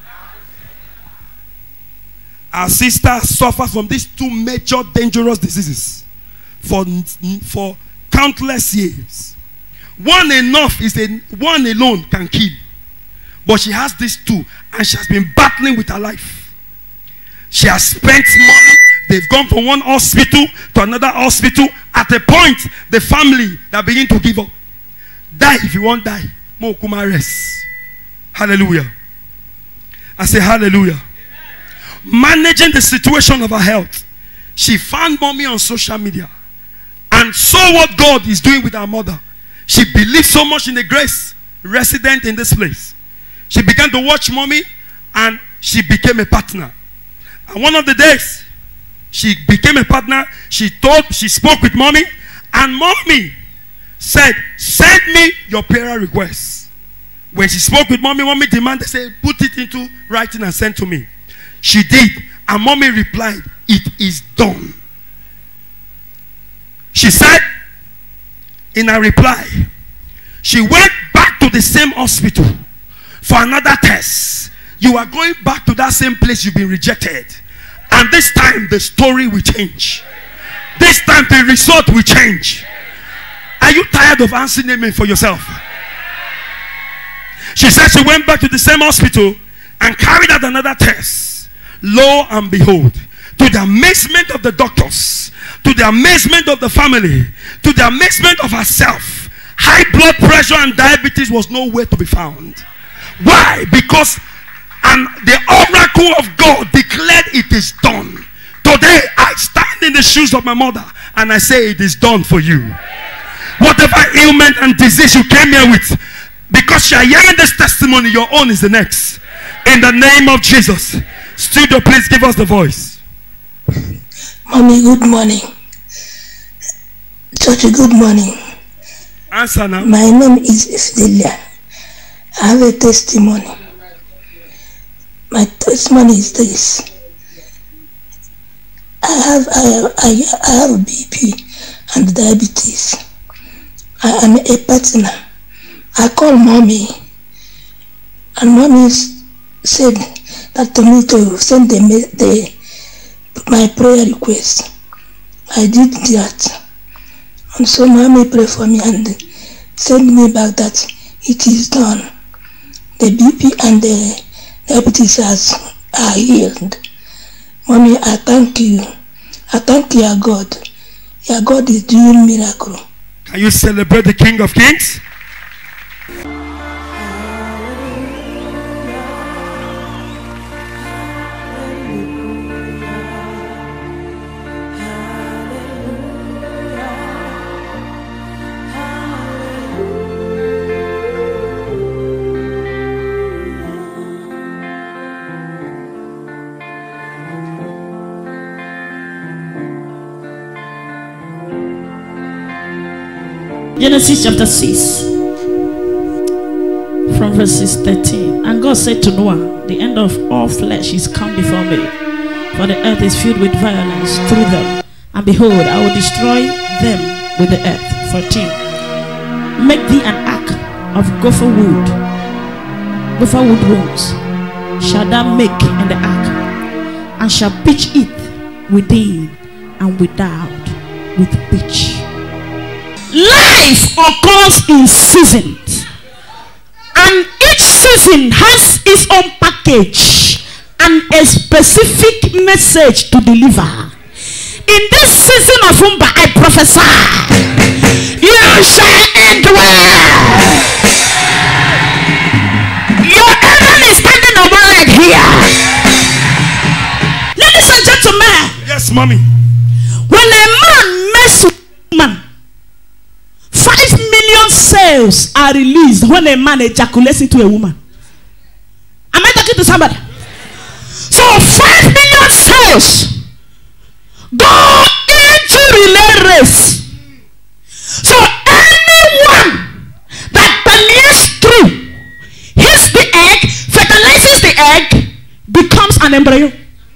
Our sister suffers from these two major dangerous diseases for countless years. One alone can kill. But she has these two, and she has been battling with her life. She has spent money. They've gone from one hospital to another hospital. At a point, the family that begin to give up. Die if you won't die. Mo kuma rest. Hallelujah. I say hallelujah. Managing the situation of her health. She found mommy on social media and saw what God is doing with her mother. She believed so much in the grace resident in this place. She began to watch mommy and she became a partner. And one of the days she became a partner, she spoke with mommy, and mommy said, send me your prayer requests. When she spoke with mommy, mommy demanded, say, put it into writing and send to me. She did, and mommy replied, it is done. She said in her reply, she went back to the same hospital for another test. You are going back to that same place you've been rejected. And this time the story will change. This time the result will change. Are you tired of answering amen for yourself? She said she went back to the same hospital and carried out another test. Lo and behold, to the amazement of the doctors, to the amazement of the family, to the amazement of herself, high blood pressure and diabetes was nowhere to be found. Why? Because the oracle of God declared it is done. Today I stand in the shoes of my mother and I say it is done for you. Whatever ailment and disease you came here with, because you are hearing this testimony, your own is the next. In the name of Jesus. Studio, please give us the voice. Mommy, good morning. Church, good morning. Answer now. My name is Fidelia. I have a testimony. My testimony is this. I have BP and diabetes. I am a partner. I called mommy, and mommy said that to me to send my prayer request. I did that, and so mommy prayed for me and sent me back that it is done. The BP and the diabetes are healed. Mommy, I thank you. I thank your God. Your God is doing miracle. Can you celebrate the King of Kings? Genesis chapter 6 from verses 13. And God said to Noah, the end of all flesh is come before me, for the earth is filled with violence through them. And behold, I will destroy them with the earth. 14. Make thee an ark of gopher wood rooms shall thou make in the ark, and shall pitch it within and without with pitch. Life occurs in seasons, and each season has its own package and a specific message to deliver. In this season of Umba, I prophesy, you shall end well. Your enemy is standing over right here. Ladies and gentlemen. Yes, mommy. When a man messes with a woman, 5 million cells are released when a man ejaculates into a woman. Am I talking to somebody? So 5 million cells go into relay race. So anyone that permeates through hits the egg, fertilizes the egg, becomes an embryo.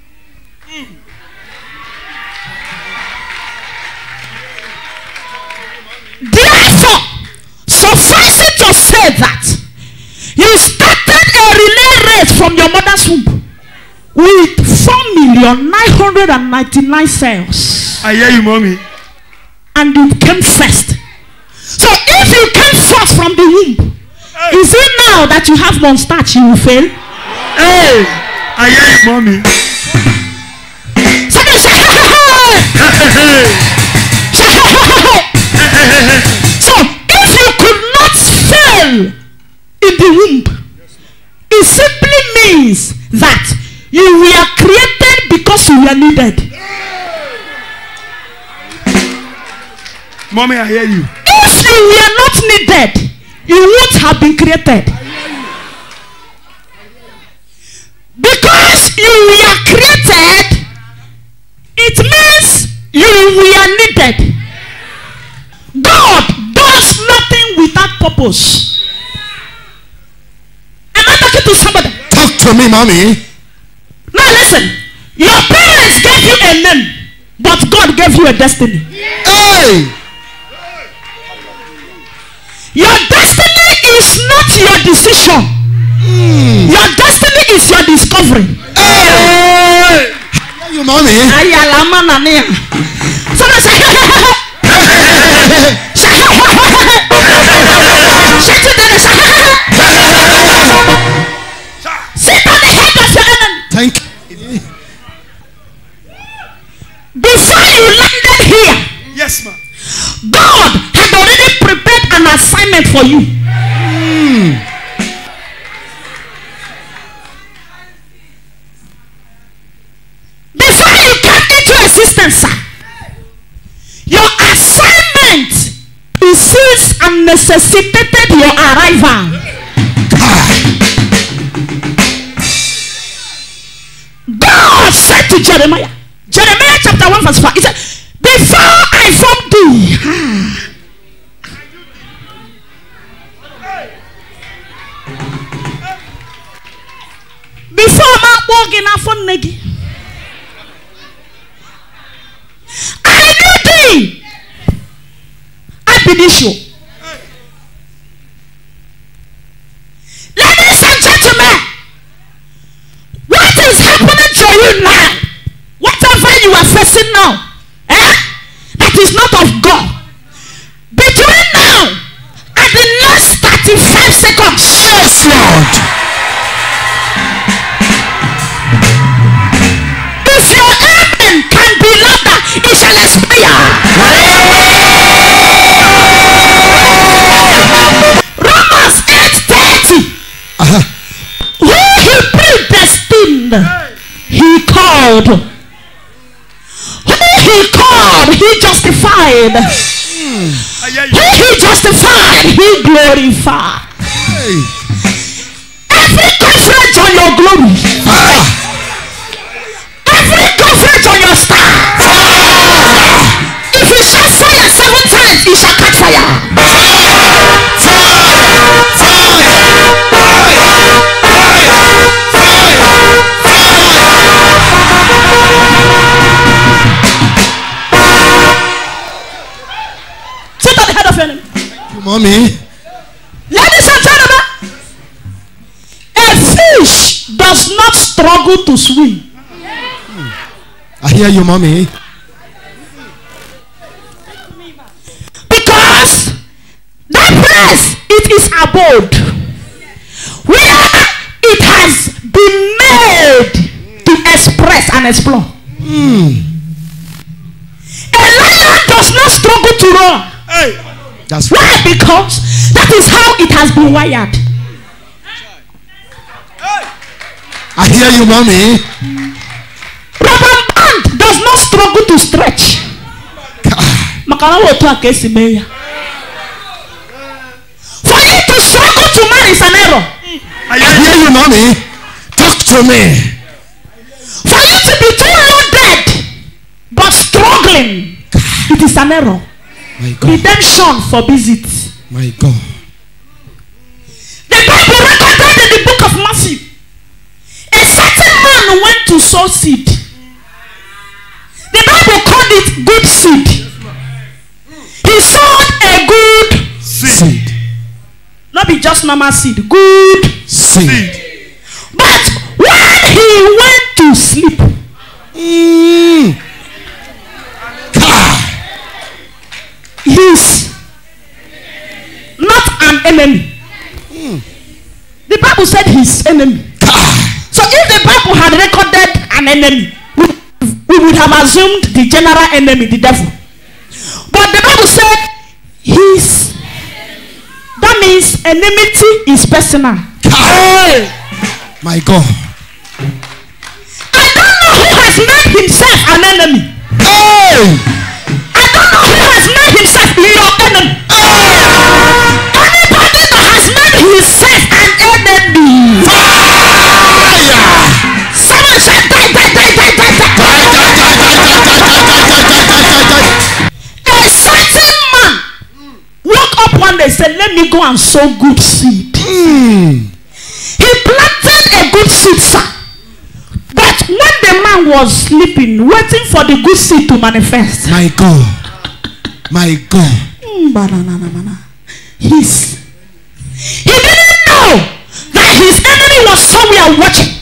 Therefore, suffice it to say that you started a relay race from your mother's womb with 4,999,000 cells. I hear you, mommy. And you came first. So if you came first from the womb, is it now that you have non-starch you will fail? Hey, I hear you, mommy. Somebody say, so if you could not fail in the womb, it simply means that you were created because you were needed. Mommy, I hear you. If you were not needed, you wouldn't have been created. Because you were created, it means you were needed. God does nothing without purpose. Am I talking to somebody? Talk to me, mommy. Now listen. Your parents gave you a name, but God gave you a destiny. Hey! Your destiny is not your decision. Your destiny is your discovery. Hey! You, mommy. Somebody say, sit on the head of your enemy. Thank you. Before you landed here, yes, ma'am, God had already prepared an assignment for you. Before you came into existence, sir, your assignment precedes and necessitated your arrival. God said to Jeremiah, Jeremiah chapter 1 verse 4, he said, before I formed thee, before my walking out for negi, I knew thee. I believe you. Ladies and gentlemen, what is happening to you now? Whatever you are facing now, that is not of God. Between now and the next 35 seconds, yes, Lord. If your amen can be louder, it shall expire. Romans 8:30. Who he predestined, he called. Who he called, he justified. Who he justified, he glorified. Every coverage on your glory, every coverage on your star, if you shall fire 7 times, you shall catch fire. struggle to swim. I hear you, mommy. Because that place, it is abode where it has been made to express and explore. A lion does not struggle to run. That's why? right. Because that is how it has been wired. I hear you, mommy. Rubber band does not struggle to stretch. For you to struggle to marry is an error. I hear you, mommy. Talk to me. For you to be too loaded but struggling, it is an error. My God. Redemption forbids it. My God. The Bible recorded in the book of Matthew, a certain man went to sow seed. The Bible called it good seed. He sowed a good Seed. Not be just normal seed, good Seed. But when he went to sleep, he's not an enemy. The Bible said his enemy. So if the Bible had recorded an enemy, we would have assumed the general enemy, the devil. But the Bible said his. That means enmity is personal. My God. I don't know who has made himself an enemy. I don't know who has made himself your enemy. Anybody that has made himself an enemy. Someone said die. A certain man woke up one day and said, let me go and sow good seed. He planted a good seed, sir. But when the man was sleeping, waiting for the good seed to manifest. My God. My God. He didn't know that his enemy was somewhere watching.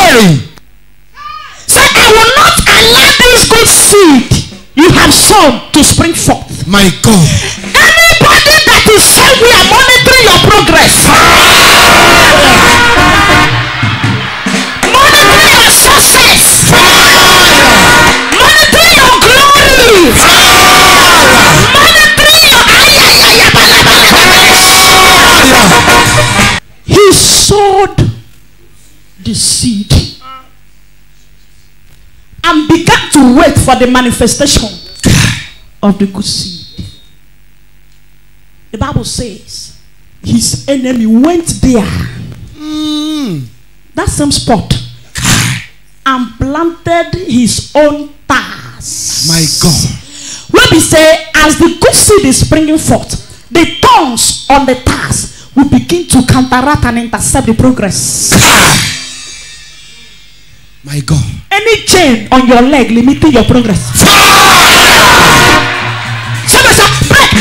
So I will not allow this good seed you have sown to spring forth. My God. Anybody that is somewhere monitoring your progress, monitoring your success, monitoring your glory, monitoring your he sowed the seed and began to wait for the manifestation of the good seed. The Bible says his enemy went there, that same spot, and planted his own tares. My God. When we say, as the good seed is springing forth, the thorns on the tares will begin to counteract and intercept the progress. My God. Any chain on your leg limiting your progress. Somebody say, break.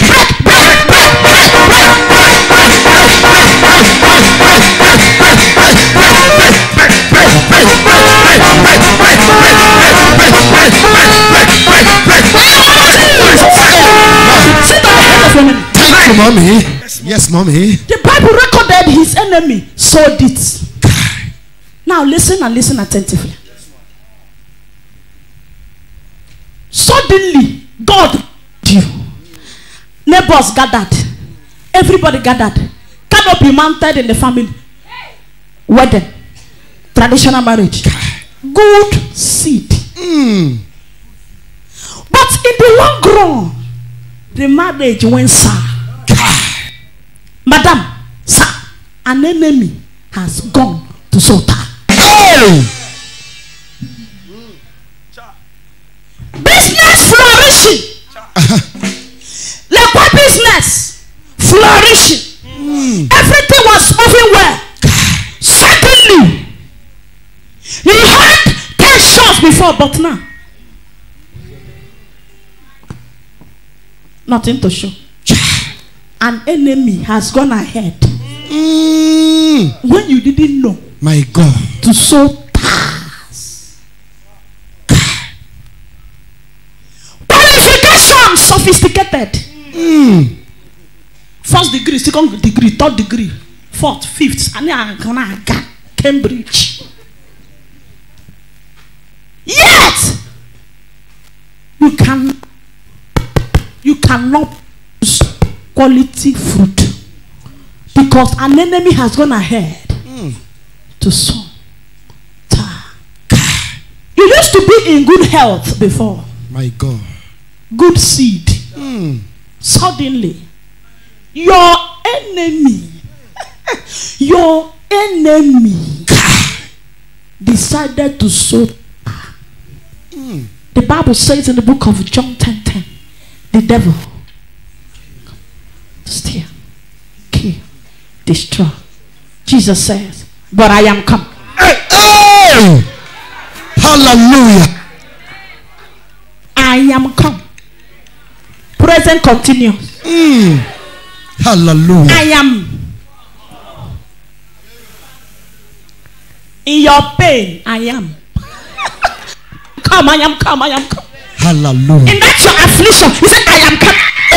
Thank you, mommy. Yes, mommy. The Bible recorded his enemy sowed it. Now listen and listen attentively. Suddenly, God, you. Neighbors gathered. Everybody gathered. Canopy mounted in the family. Wedding. Traditional marriage. Good seed. But in the long run, the marriage went sour. Madam, sir, an enemy has gone to Sota. Business flourishing. Like business flourishing. Everything was moving well. Suddenly, he had 10 shots before, but now nothing to show. An enemy has gone ahead when you didn't know. My God. To sow tares. cars. Qualification sophisticated. First degree, second degree, third degree, fourth, fifth, and then Cambridge. Yet you cannot produce quality fruit because an enemy has gone ahead to sow. You used to be in good health before. My God. Good seed. Suddenly, your enemy decided to sow. The Bible says in the book of John 10:10, the devil steal, kill, destroy. Jesus says, but I am come. Hey! Hallelujah. I am come. Present continuous. Hallelujah. I am. In your pain, I am. Come, I am come, I am come. Hallelujah. In that your affliction, he said, I am come.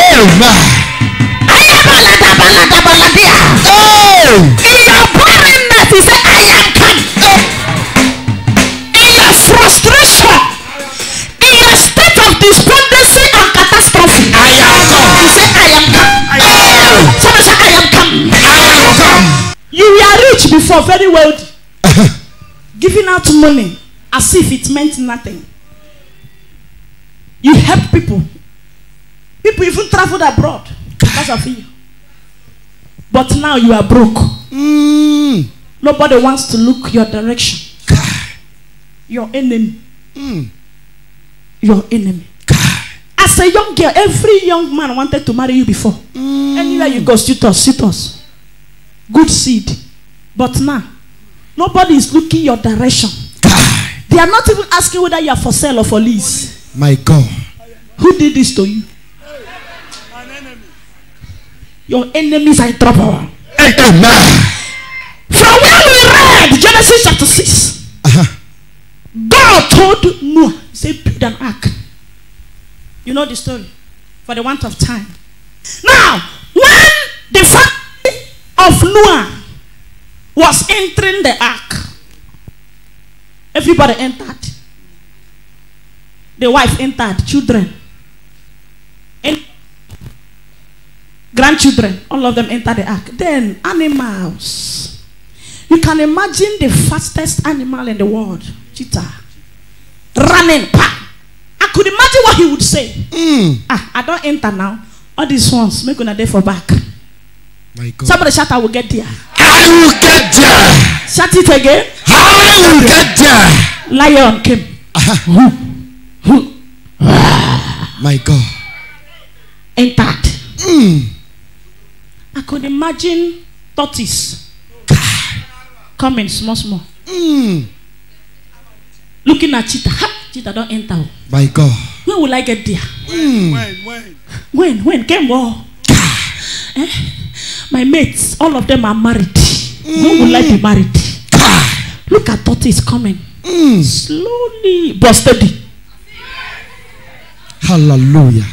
In your barrenness, he said, I am come. In your frustration, in your state of despondency and catastrophe, I am come. He said, I am come. Somebody said, I am come. I am come. You were rich before, very wealthy. Giving out money as if it meant nothing. You help people. People even traveled abroad because of you. But now you are broke. Nobody wants to look your direction. Your enemy. Your enemy. As a young girl, every young man wanted to marry you before. Anywhere you go, suitors. Good seed. But now, nobody is looking your direction. They are not even asking whether you are for sale or for lease. My God. Who did this to you? Your enemies are in trouble. Amen. From where we read Genesis chapter 6, God told Noah, he said, build an ark. You know the story. For the want of time. Now, when the family of Noah was entering the ark, everybody entered. The wife entered, children, and grandchildren, all of them entered the ark. Then animals. You can imagine the fastest animal in the world, cheetah, running. I could imagine what he would say. I don't enter now. All these ones, make una day for back. My God. Somebody shout, I will get there. I will get there. Shout it again. I will get there. Lion came. My God. Entered. I could imagine tortoise coming small. Looking at cheetah. Cheetah don't enter. My God. When will I get there? When? Came more. My mates, all of them are married. When will I be married? Look at tortoise coming. Slowly but steady. Hallelujah.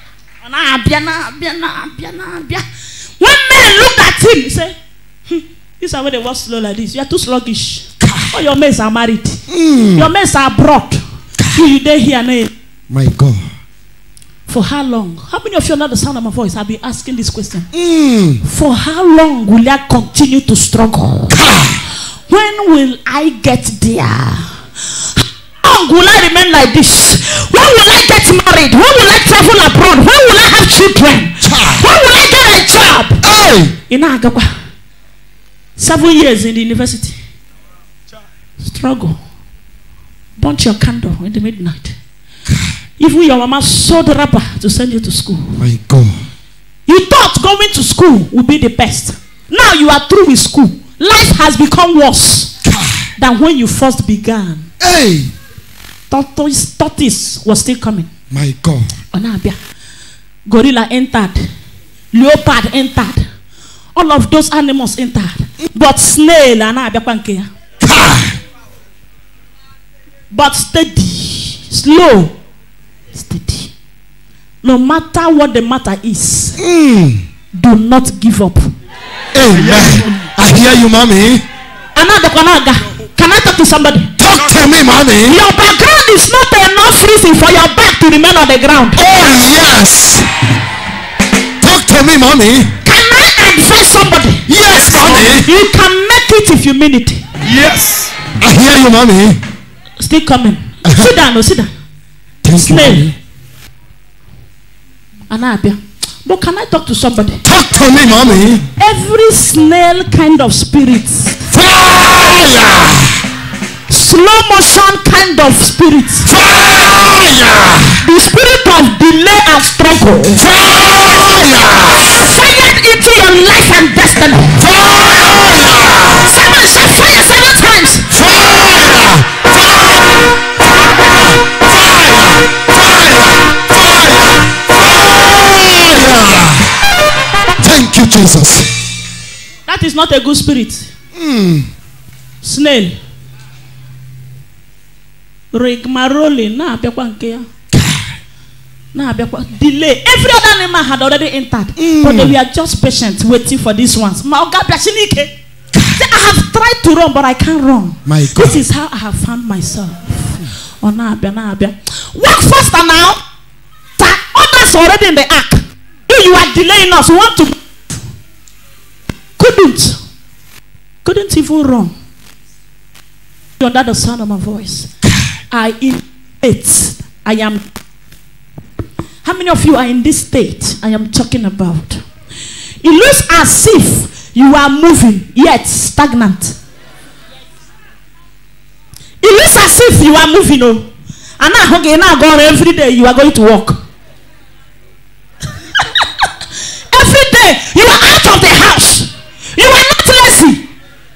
When men looked at him, he said, this is why they walk slow like this. You are too sluggish. All your mates are married. Your mates are abroad. You there here now. My God. For how long? How many of you know the sound of my voice? I've been asking this question. For how long will I continue to struggle? When will I get there? How long will I remain like this? When will I get married? When will I travel abroad? When will I have children? When will I get a job? In Agagwa. 7 years in the university. Struggle. Burnt your candle in the midnight. Even your mama sold rubber to send you to school. My God. You thought going to school would be the best. Now you are through with school. Life has become worse than when you first began. Hey. Tortoise was still coming. My God. Gorilla entered. Leopard entered. All of those animals entered. But snail and but steady, slow, steady. No matter what the matter is, do not give up. Amen. I hear you, mommy. Can I talk to somebody? Talk to me, mommy. Your background is not enough reason for your back to remain on the ground. Oh, yes. Talk to me, mommy. Can I advise somebody? Yes, mommy. You can make it if you mean it. Yes. I hear you, mommy. Still coming. Sit down, sit down. Thank you, mommy. Anabia. But can I talk to somebody? Talk to me, mommy. Every snail kind of spirit. Fire. Slow motion kind of spirit. Fire. The spirit of delay and struggle. Fire. Fired into your life and destiny. Fire. Somebody say fire 7 times. Fire. Thank you, Jesus. That is not a good spirit. Snail. Rigmarole. Delay. Every other animal had already entered. But they were just patient waiting for these ones. I have tried to run, but I can't run. My God. This is how I have found myself. Work faster now. Others already in the ark. If you are delaying us, we want to. Couldn't even run. Under the sound of my voice, I am. How many of you are in this state I am talking about? It looks as if you are moving yet stagnant. It looks as if you are moving, and now go every day. You are going to work. Every day you are out of the house. You are not lazy.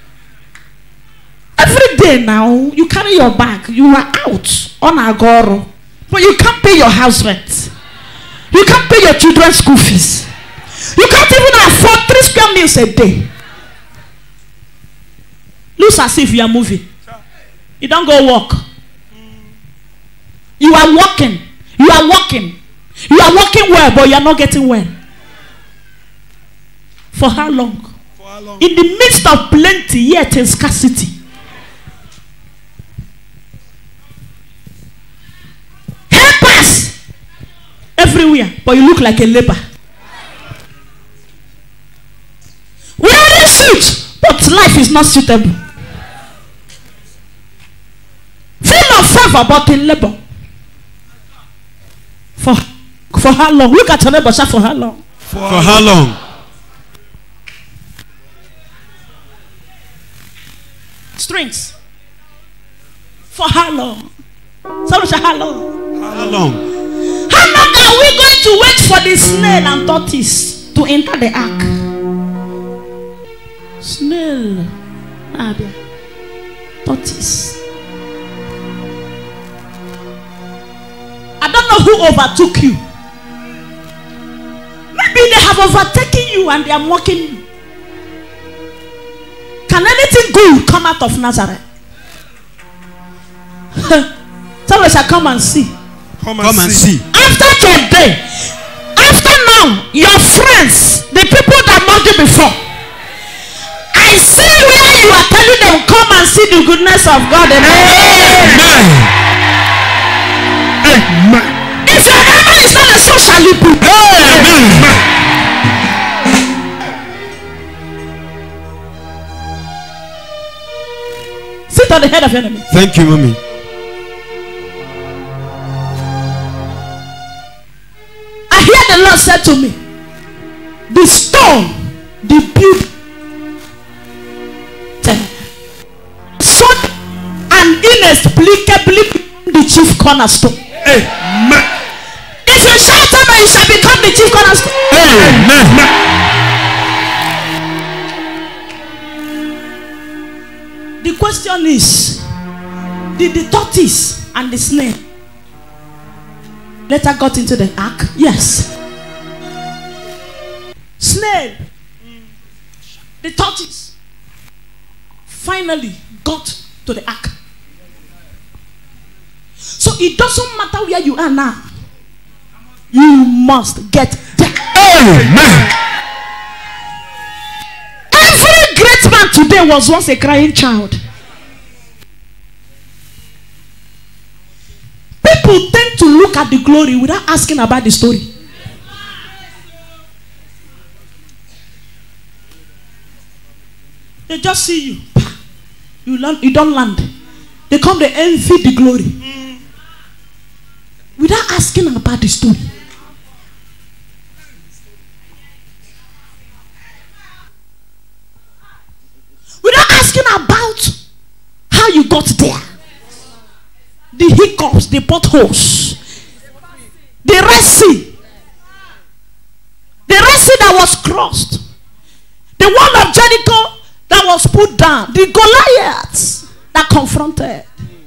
Every day now you carry your bag. You are out on Agoro, but you can't pay your house rent. You can't pay your children's school fees. You can't even afford 3 square meals a day. Looks as if you are moving. You don't go walk. You are walking. You are walking. You are walking well, but you are not getting well. For how long? In the midst of plenty, yet in scarcity. Helpers everywhere, but you look like a leper. Wearing suit, but life is not suitable. Full of favor, but in labor. For how long? Look at your neighbor, say for how long? For how long? Strings. For how long? Somebody say how long? How long? How long are we going to wait for the snail and tortoise to enter the ark? Snail, tortoise. I don't know who overtook you. Maybe they have overtaken you and they are mocking you. Can anything good come out of Nazareth? Somebody shall come and see. Come and see. After today, after now, your friends, the people that mocked you before, I see where you are telling them, come and see the goodness of God. Amen. Amen. If your neighbor is not a social people, amen. Sit on the head of your enemy. Thank you, mommy. I hear the Lord said to me, the stone, the beauty, so and inexplicably the chief cornerstone. Amen. If you shout amen, you shall become the chief cornerstone. Amen. The question is, did the tortoise and the snail later got into the ark? Yes. Snail, the tortoise, finally got to the ark. Because it doesn't matter where you are now. You must get there. Amen. Every great man today was once a crying child. People tend to look at the glory without asking about the story. They just see you. You don't land. They come, they envy the glory without asking about the story. Without asking about how you got there. The hiccups, the potholes, the Red Sea. The Red Sea that was crossed. The wall of Jericho that was put down. The Goliaths that confronted.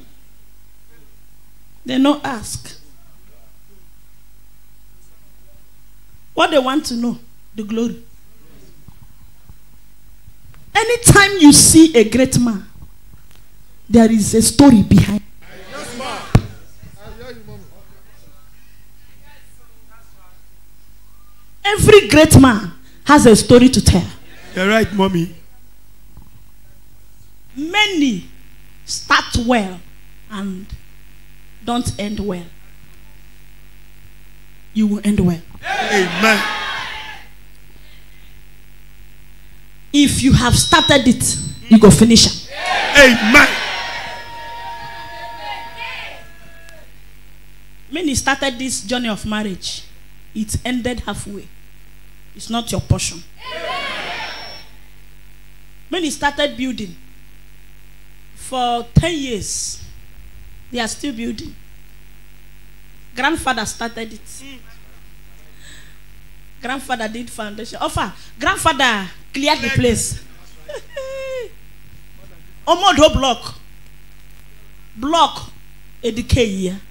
They don't ask. What they want to know, the glory. Anytime you see a great man, there is a story behind. Yes, ma'am. I hear you, mommy. Every great man has a story to tell. You're right, mommy. Many start well and don't end well. You will end well. Amen. If you have started it, you go finish it. Amen. Many started this journey of marriage. It ended halfway. It's not your portion. Many started building. For 10 years, they are still building. Grandfather started it. Grandfather did foundation. Offer. Grandfather cleared the place. Omodo block. Block a decay year.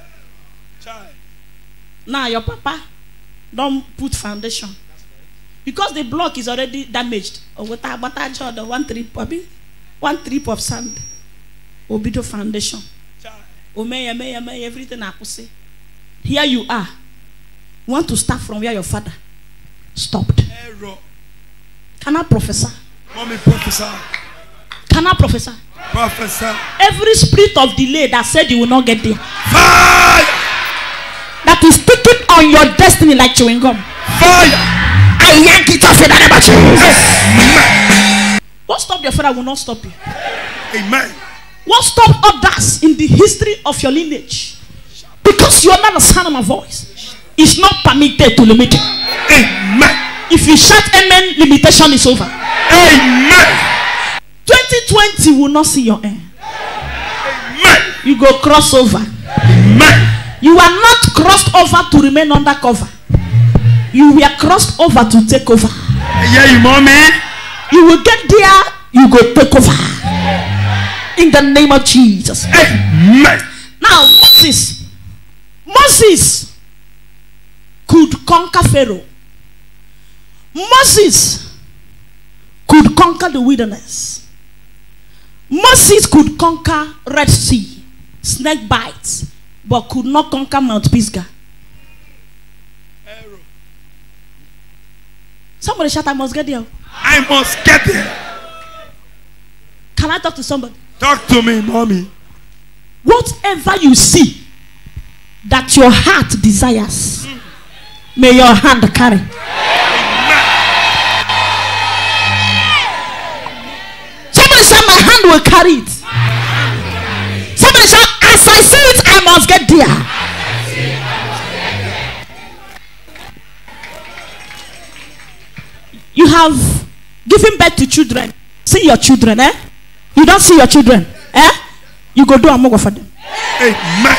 Now your papa don't put foundation. Because the block is already damaged. Or one trip of sand. Obido foundation. Everything I could say. Here you are. You want to start from where your father stopped. Error. Can I prophesy? Mommy, prophesy. Can I prophesy? Prophesy. Every spirit of delay that said you will not get there. Fire. That is sticking on your destiny like chewing gum. Fire. I yank it off in the name of Jesus. What stopped your father will not stop you. Amen. What stopped others in the history of your lineage? Because you are not the sound of my voice. It's not permitted to limit you. Amen. If you shout amen, limitation is over. Amen. 2020 will not see your end. Amen. You go cross over. Amen. You are not crossed over to remain undercover. You were crossed over to take over. Yeah, you mommy. You will get there, you go take over. In the name of Jesus. Amen. Now, Moses could conquer Pharaoh. Moses could conquer the wilderness. Moses could conquer Red Sea, snake bites, but could not conquer Mount Pisgah. Somebody shout, I must get there. I must get there. Can I talk to somebody? Talk to me, mommy. Whatever you see that your heart desires, may your hand carry. Somebody say, my hand will carry it. Somebody say, as I see it, I must get there. You have given birth to children. See your children, eh? You don't see your children, eh? You go do a mogo for them. Amen.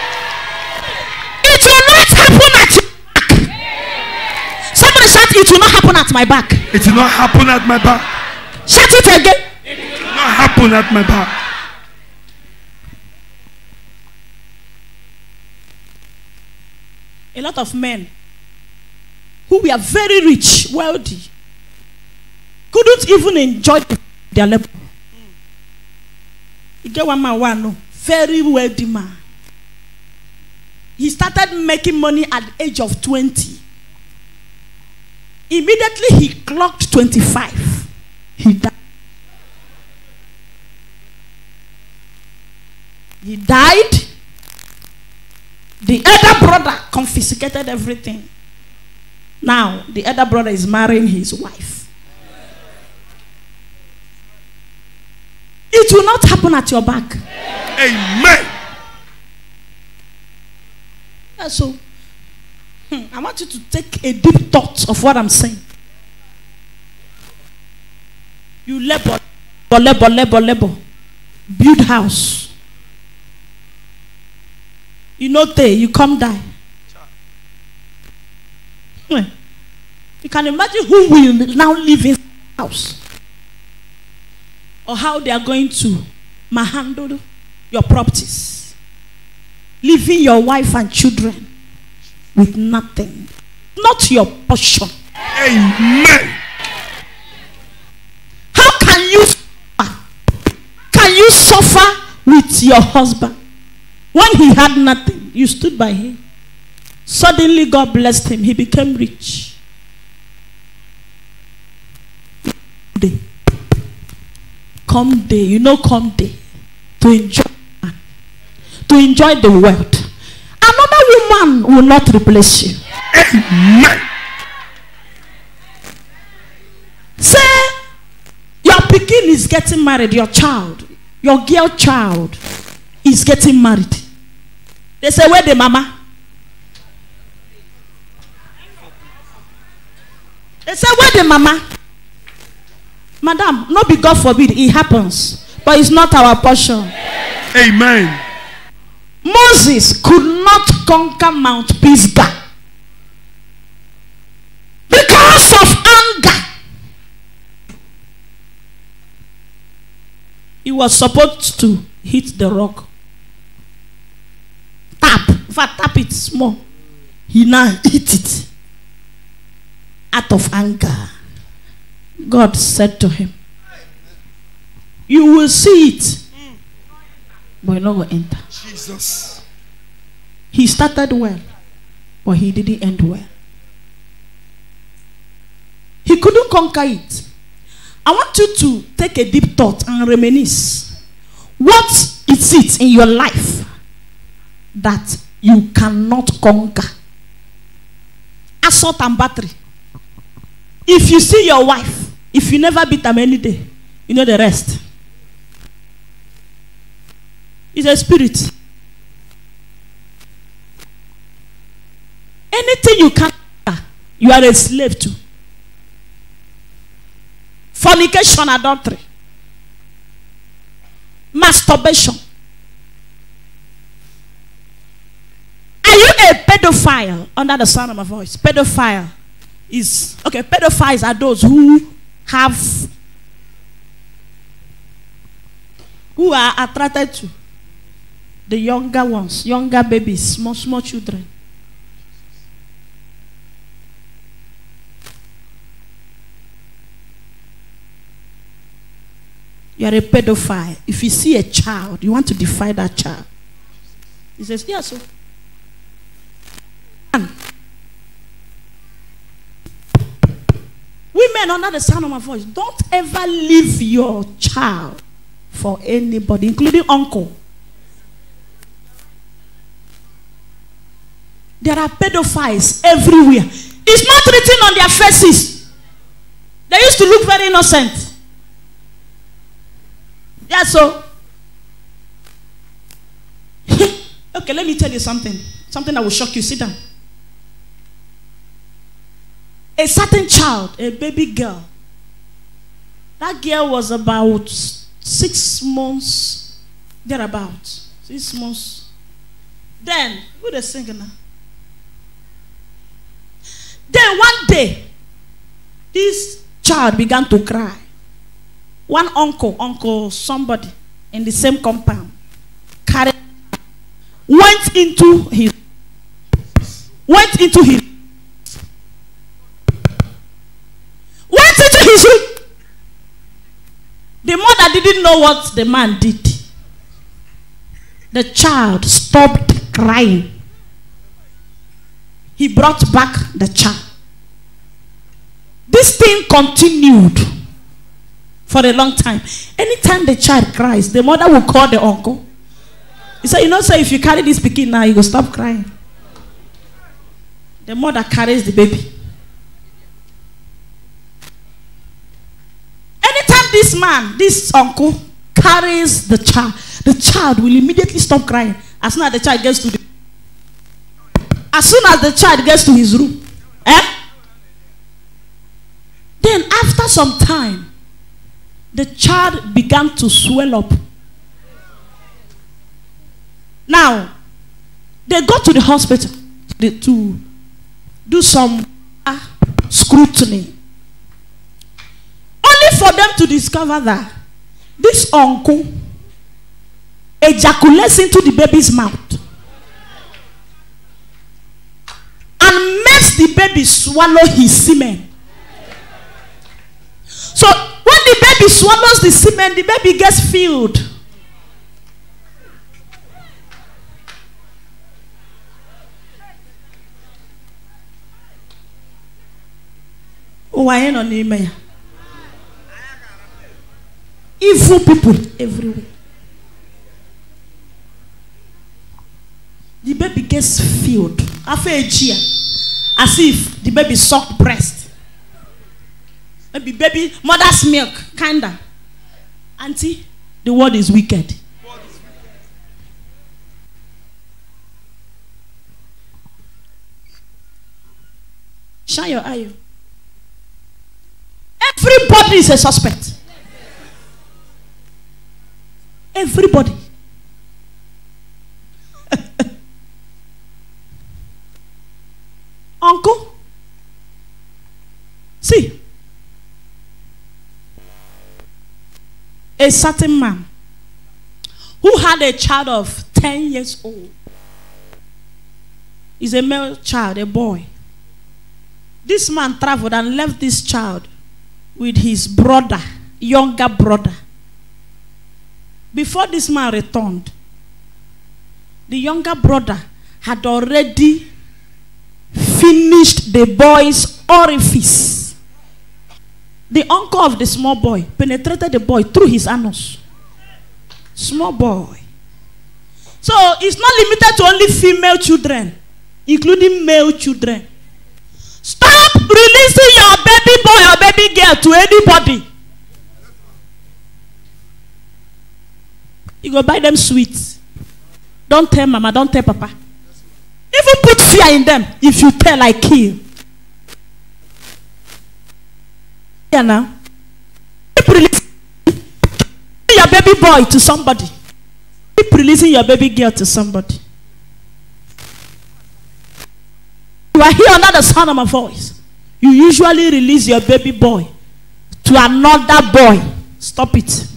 It will not happen at your back. Somebody shout, it will not happen at my back. It will not happen at my back. Shout it again. It will not happen at my back. A lot of men who were very rich, wealthy, couldn't even enjoy their level. You get one man, no, very wealthy man. he started making money at the age of 20. Immediately he clocked 25. He died. He died. The elder brother confiscated everything. Now, the elder brother is marrying his wife. It will not happen at your back. Amen. So, I want you to take a deep thought of what I'm saying. You labor. Build house. You know, you come die. You can imagine who will now live in the house. Or how they are going to handle your properties. Leaving your wife and children with nothing. Not your portion. Amen. How can you suffer? Can you suffer with your husband? When he had nothing, you stood by him. Suddenly God blessed him. He became rich. Come day. You know come day. To enjoy the world. Another woman will not replace you. Amen. Say your pikin is getting married. Your child, your girl child is getting married. They say, where the mama? They say, where the mama? Madam, no be God forbid, it happens. But it's not our portion. Amen. Moses could not conquer Mount Pisgah because of anger. He was supposed to hit the rock. Tap. If I tap it small, he now hit it. Out of anger, God said to him, you will see it, but you're not going to enter. Jesus. He started well, but he didn't end well. He couldn't conquer it. I want you to take a deep thought and reminisce. What is it in your life that you cannot conquer? Assault and battery. If you see your wife, if you never beat them any day, you know the rest. It's a spirit. Anything you can't conquer, you are a slave to. Fornication, adultery, masturbation. Are you a pedophile? Under the sound of my voice, pedophile is okay. Pedophiles are those who are attracted to the younger ones, younger babies, small children. You are a pedophile. If you see a child, you want to defy that child. He says, yeah, so. Women, under the sound of my voice, don't ever leave your child for anybody, including uncle. There are pedophiles everywhere. It's not written on their faces. They used to look very innocent. Yeah, so. Okay, let me tell you something. Something that will shock you. Sit down. A certain child, a baby girl. That girl was about 6 months, thereabout. 6 months. Then, who they singing now? Then one day, this child began to cry. One uncle somebody in the same compound, went into his room. The mother didn't know what the man did. The child stopped crying he brought back the child. This thing continued for a long time. Anytime the child cries, the mother will call the uncle. He said, you know, sir, if you carry this pikin now, you will stop crying. The mother carries the baby. Anytime this uncle carries the child will immediately stop crying as soon as the child gets to his room. Then after some time, the child began to swell up. Now, they go to the hospital to do some scrutiny. Only for them to discover that this uncle ejaculates into the baby's mouth and makes the baby swallow his semen. So when the baby swallows the semen, the baby gets filled. Why not name? Evil people everywhere. The baby gets filled after a year, as if the baby sucked breast. Maybe baby mother's milk, kinda. Auntie, the word is wicked. Shine your eye. Everybody is a suspect. Everybody. Uncle, see, a certain man who had a child of 10 years old. Is a male child, a boy. This man traveled and left this child with his brother, younger brother. Before this man returned, the younger brother had already finished the boy's orifice. The uncle of the small boy penetrated the boy through his anus. Small boy. So it's not limited to only female children, including male children. Stop releasing your baby boy or baby girl to anybody. You go buy them sweets. Don't tell mama, don't tell papa. Even put fear in them. If you tell, I kill. Yeah, now. Keep releasing your baby boy to somebody. Keep releasing your baby girl to somebody. You are here under the sound of my voice. You usually release your baby boy to another boy. Stop it.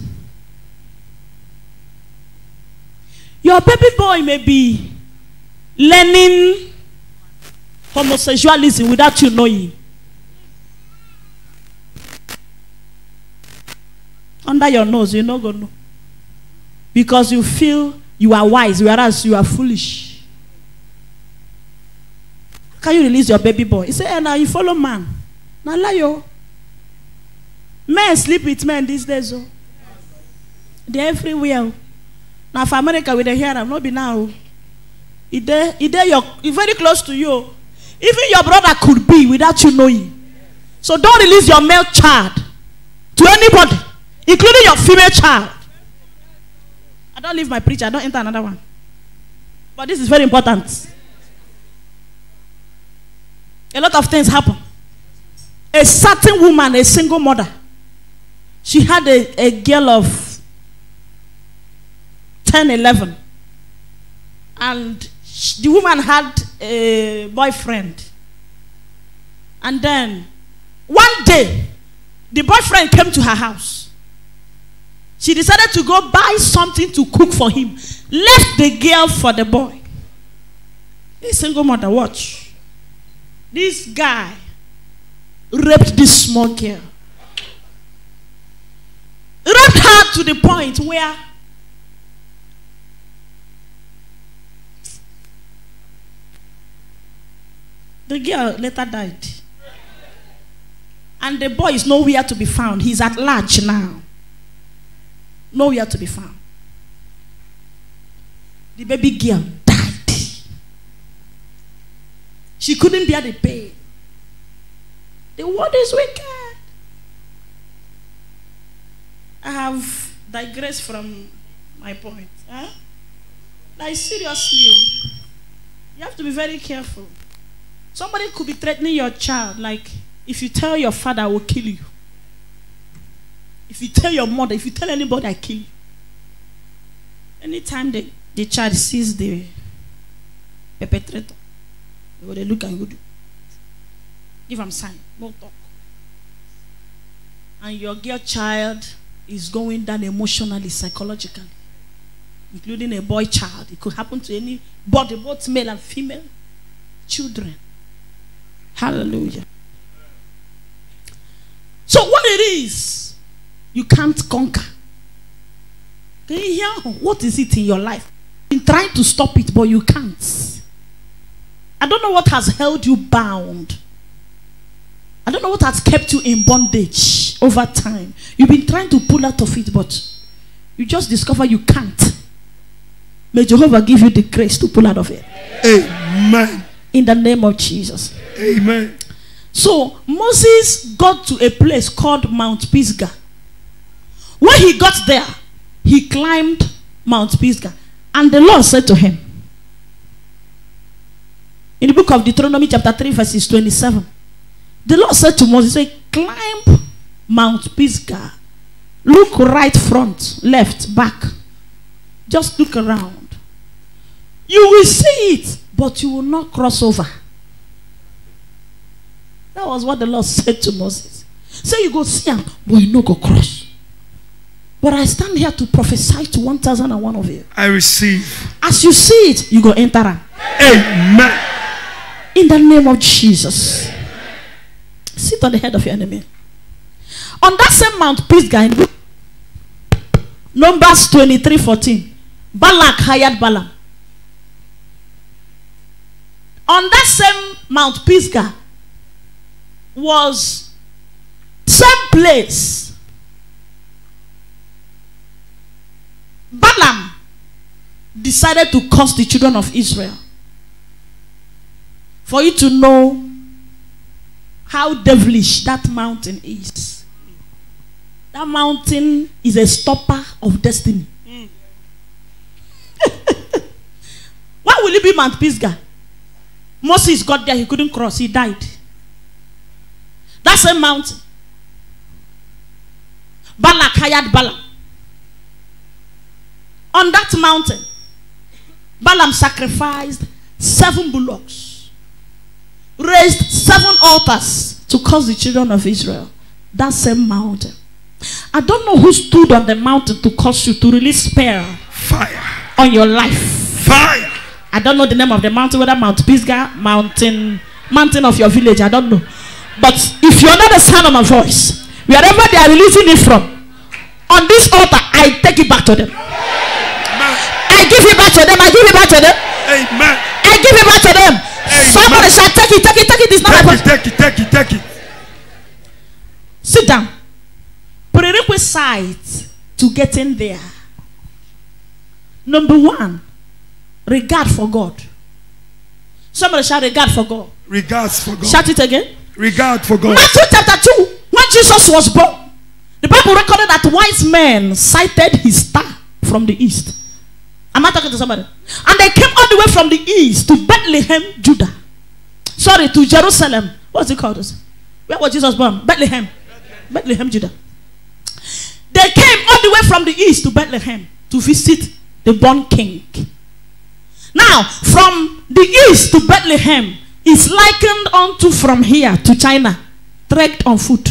Your baby boy may be learning homosexualism without you knowing. Under your nose, you're not going to know. Because you feel you are wise, whereas you are foolish. Can you release your baby boy? He said, hey, now you follow man. Now lie yo. Men sleep with men these days. Oh. They're everywhere. Now for America, with the hair, I'm not be now. You're very close to you. Even your brother could be without you knowing. So don't release your male child to anybody, including your female child. I don't leave my preacher. I don't enter another one. But this is very important. A lot of things happen. A certain woman, a single mother, she had a girl of 10, 11. And the woman had a boyfriend. And then one day, the boyfriend came to her house. She decided to go buy something to cook for him. Left the girl for the boy. A single mother, watch. This guy raped this small girl. Raped her to the point where The girl later died. And the boy is nowhere to be found. He's at large now. Nowhere to be found. The baby girl died. She couldn't bear the pain. The world is wicked. I have digressed from my point. Huh? Like seriously, you have to be very careful. Somebody could be threatening your child, like if you tell your father I will kill you. If you tell your mother, if you tell anybody I kill you. Anytime the child sees the perpetrator, they look and go do. Give them sign, no talk. And your girl child is going down emotionally, psychologically, including a boy child. It could happen to anybody, both male and female children. Hallelujah. So what it is, you can't conquer. Can you hear? What is it in your life? You've been trying to stop it, but you can't. I don't know what has held you bound. I don't know what has kept you in bondage over time. You've been trying to pull out of it, but you just discover you can't. May Jehovah give you the grace to pull out of it. Amen. In the name of Jesus. Amen. So Moses got to a place called Mount Pisgah. When he got there, he climbed Mount Pisgah. And the Lord said to him, in the book of Deuteronomy chapter 3 verses 27, the Lord said to Moses, say, climb Mount Pisgah. Look right, front, left, back. Just look around. You will see it, but you will not cross over. That was what the Lord said to Moses. Say you go see him, but you no go cross. But I stand here to prophesy to 1,001 of you. I receive. As you see it, you go enter him. Amen. In the name of Jesus. Sit on the head of your enemy. On that same Mount Pisgah, in Numbers 23:14, Balak hired Balaam. On that same Mount Pisgah was same place. Balaam decided to curse the children of Israel. For you to know how devilish that mountain is. That mountain is a stopper of destiny. Why will it be Mount Pisgah? Moses got there, he couldn't cross, he died. That's a mountain. Balak hired Balaam. On that mountain, Balaam sacrificed 7 bullocks, raised 7 altars to curse the children of Israel. That same mountain. I don't know who stood on the mountain to curse you, to release fire on your life. Fire. I don't know the name of the mountain, whether Mount Pisgah, mountain of your village, I don't know. But if you're not the sound of my voice, wherever they are releasing it from, on this altar, I take it back to them. Amen. I give it back to them. I give it back to them. Amen. I give it back to them. Amen. Somebody say, take it, take it, take it. It's not my voice. Take it, take it, take it. Sit down. Prerequisite to get in there. Number 1, regard for God. Somebody shout regard for God. Regards for God. Shout it again. Regard for God. Matthew chapter 2, when Jesus was born, the Bible recorded that wise men sighted his star from the east. Am I talking to somebody? And they came all the way from the east to Bethlehem, Judah. Sorry, to Jerusalem. What's it called? Where was Jesus born? Bethlehem. Bethlehem, Judah. They came all the way from the east to Bethlehem to visit the born king. Now, from the east to Bethlehem is likened unto from here to China, trekked on foot.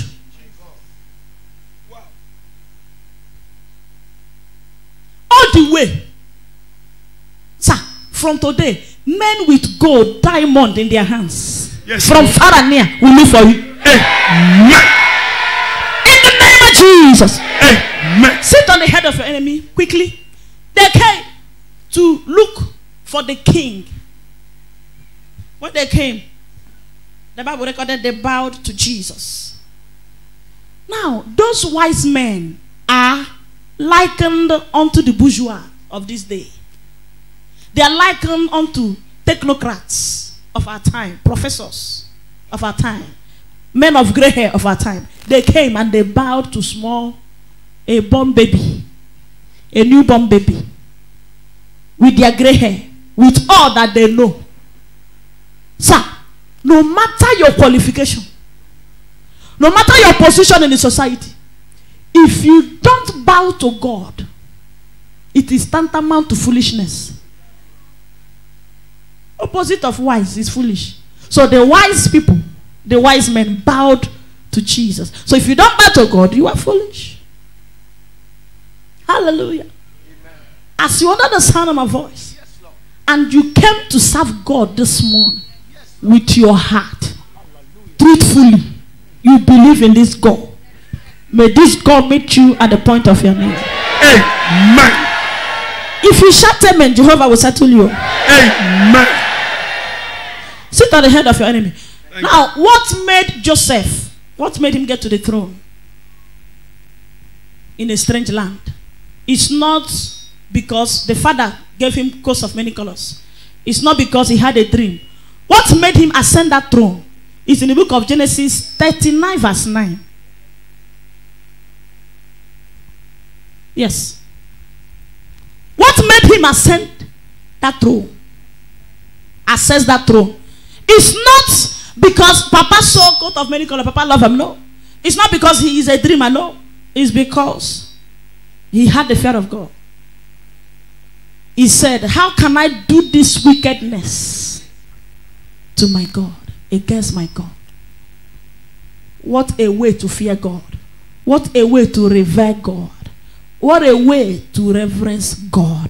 All the way. Sir, from today, men with gold, diamond in their hands, yes, from far and near, will look for you. Amen. In the name of Jesus. Amen. Sit on the head of your enemy quickly. They came to look for the king. When they came, The Bible recorded they bowed to Jesus. Now, those wise men are likened unto the bourgeois of this day. They are likened unto technocrats of our time, professors of our time, men of gray hair of our time. They came and they bowed to a born baby, a newborn baby, with their gray hair, with all that they know. Sir, no matter your qualification, no matter your position in the society, if you don't bow to God, it is tantamount to foolishness. Opposite of wise is foolish. So the wise people, the wise men, bowed to Jesus. So if you don't bow to God, you are foolish. Hallelujah. Amen. As you under the sound of my voice, yes, and you came to serve God this morning, yes, with your heart, truthfully, you believe in this God. May this God meet you at the point of your need. Amen. If you shout amen, Jehovah will settle you. Amen. Sit at the head of your enemy. Now, what made Joseph? What made him get to the throne in a strange land? It's not because the father gave him coats of many colors. It's not because he had a dream. What made him ascend that throne is in the book of Genesis 39 verse 9. Yes. What made him ascend that throne? Access that throne. It's not because Papa saw coat of many colors, Papa love him. No. It's not because he is a dreamer. No. It's because he had the fear of God. He said, how can I do this wickedness to my God, against my God? What a way to fear God. What a way to revere God. What a way to reverence God.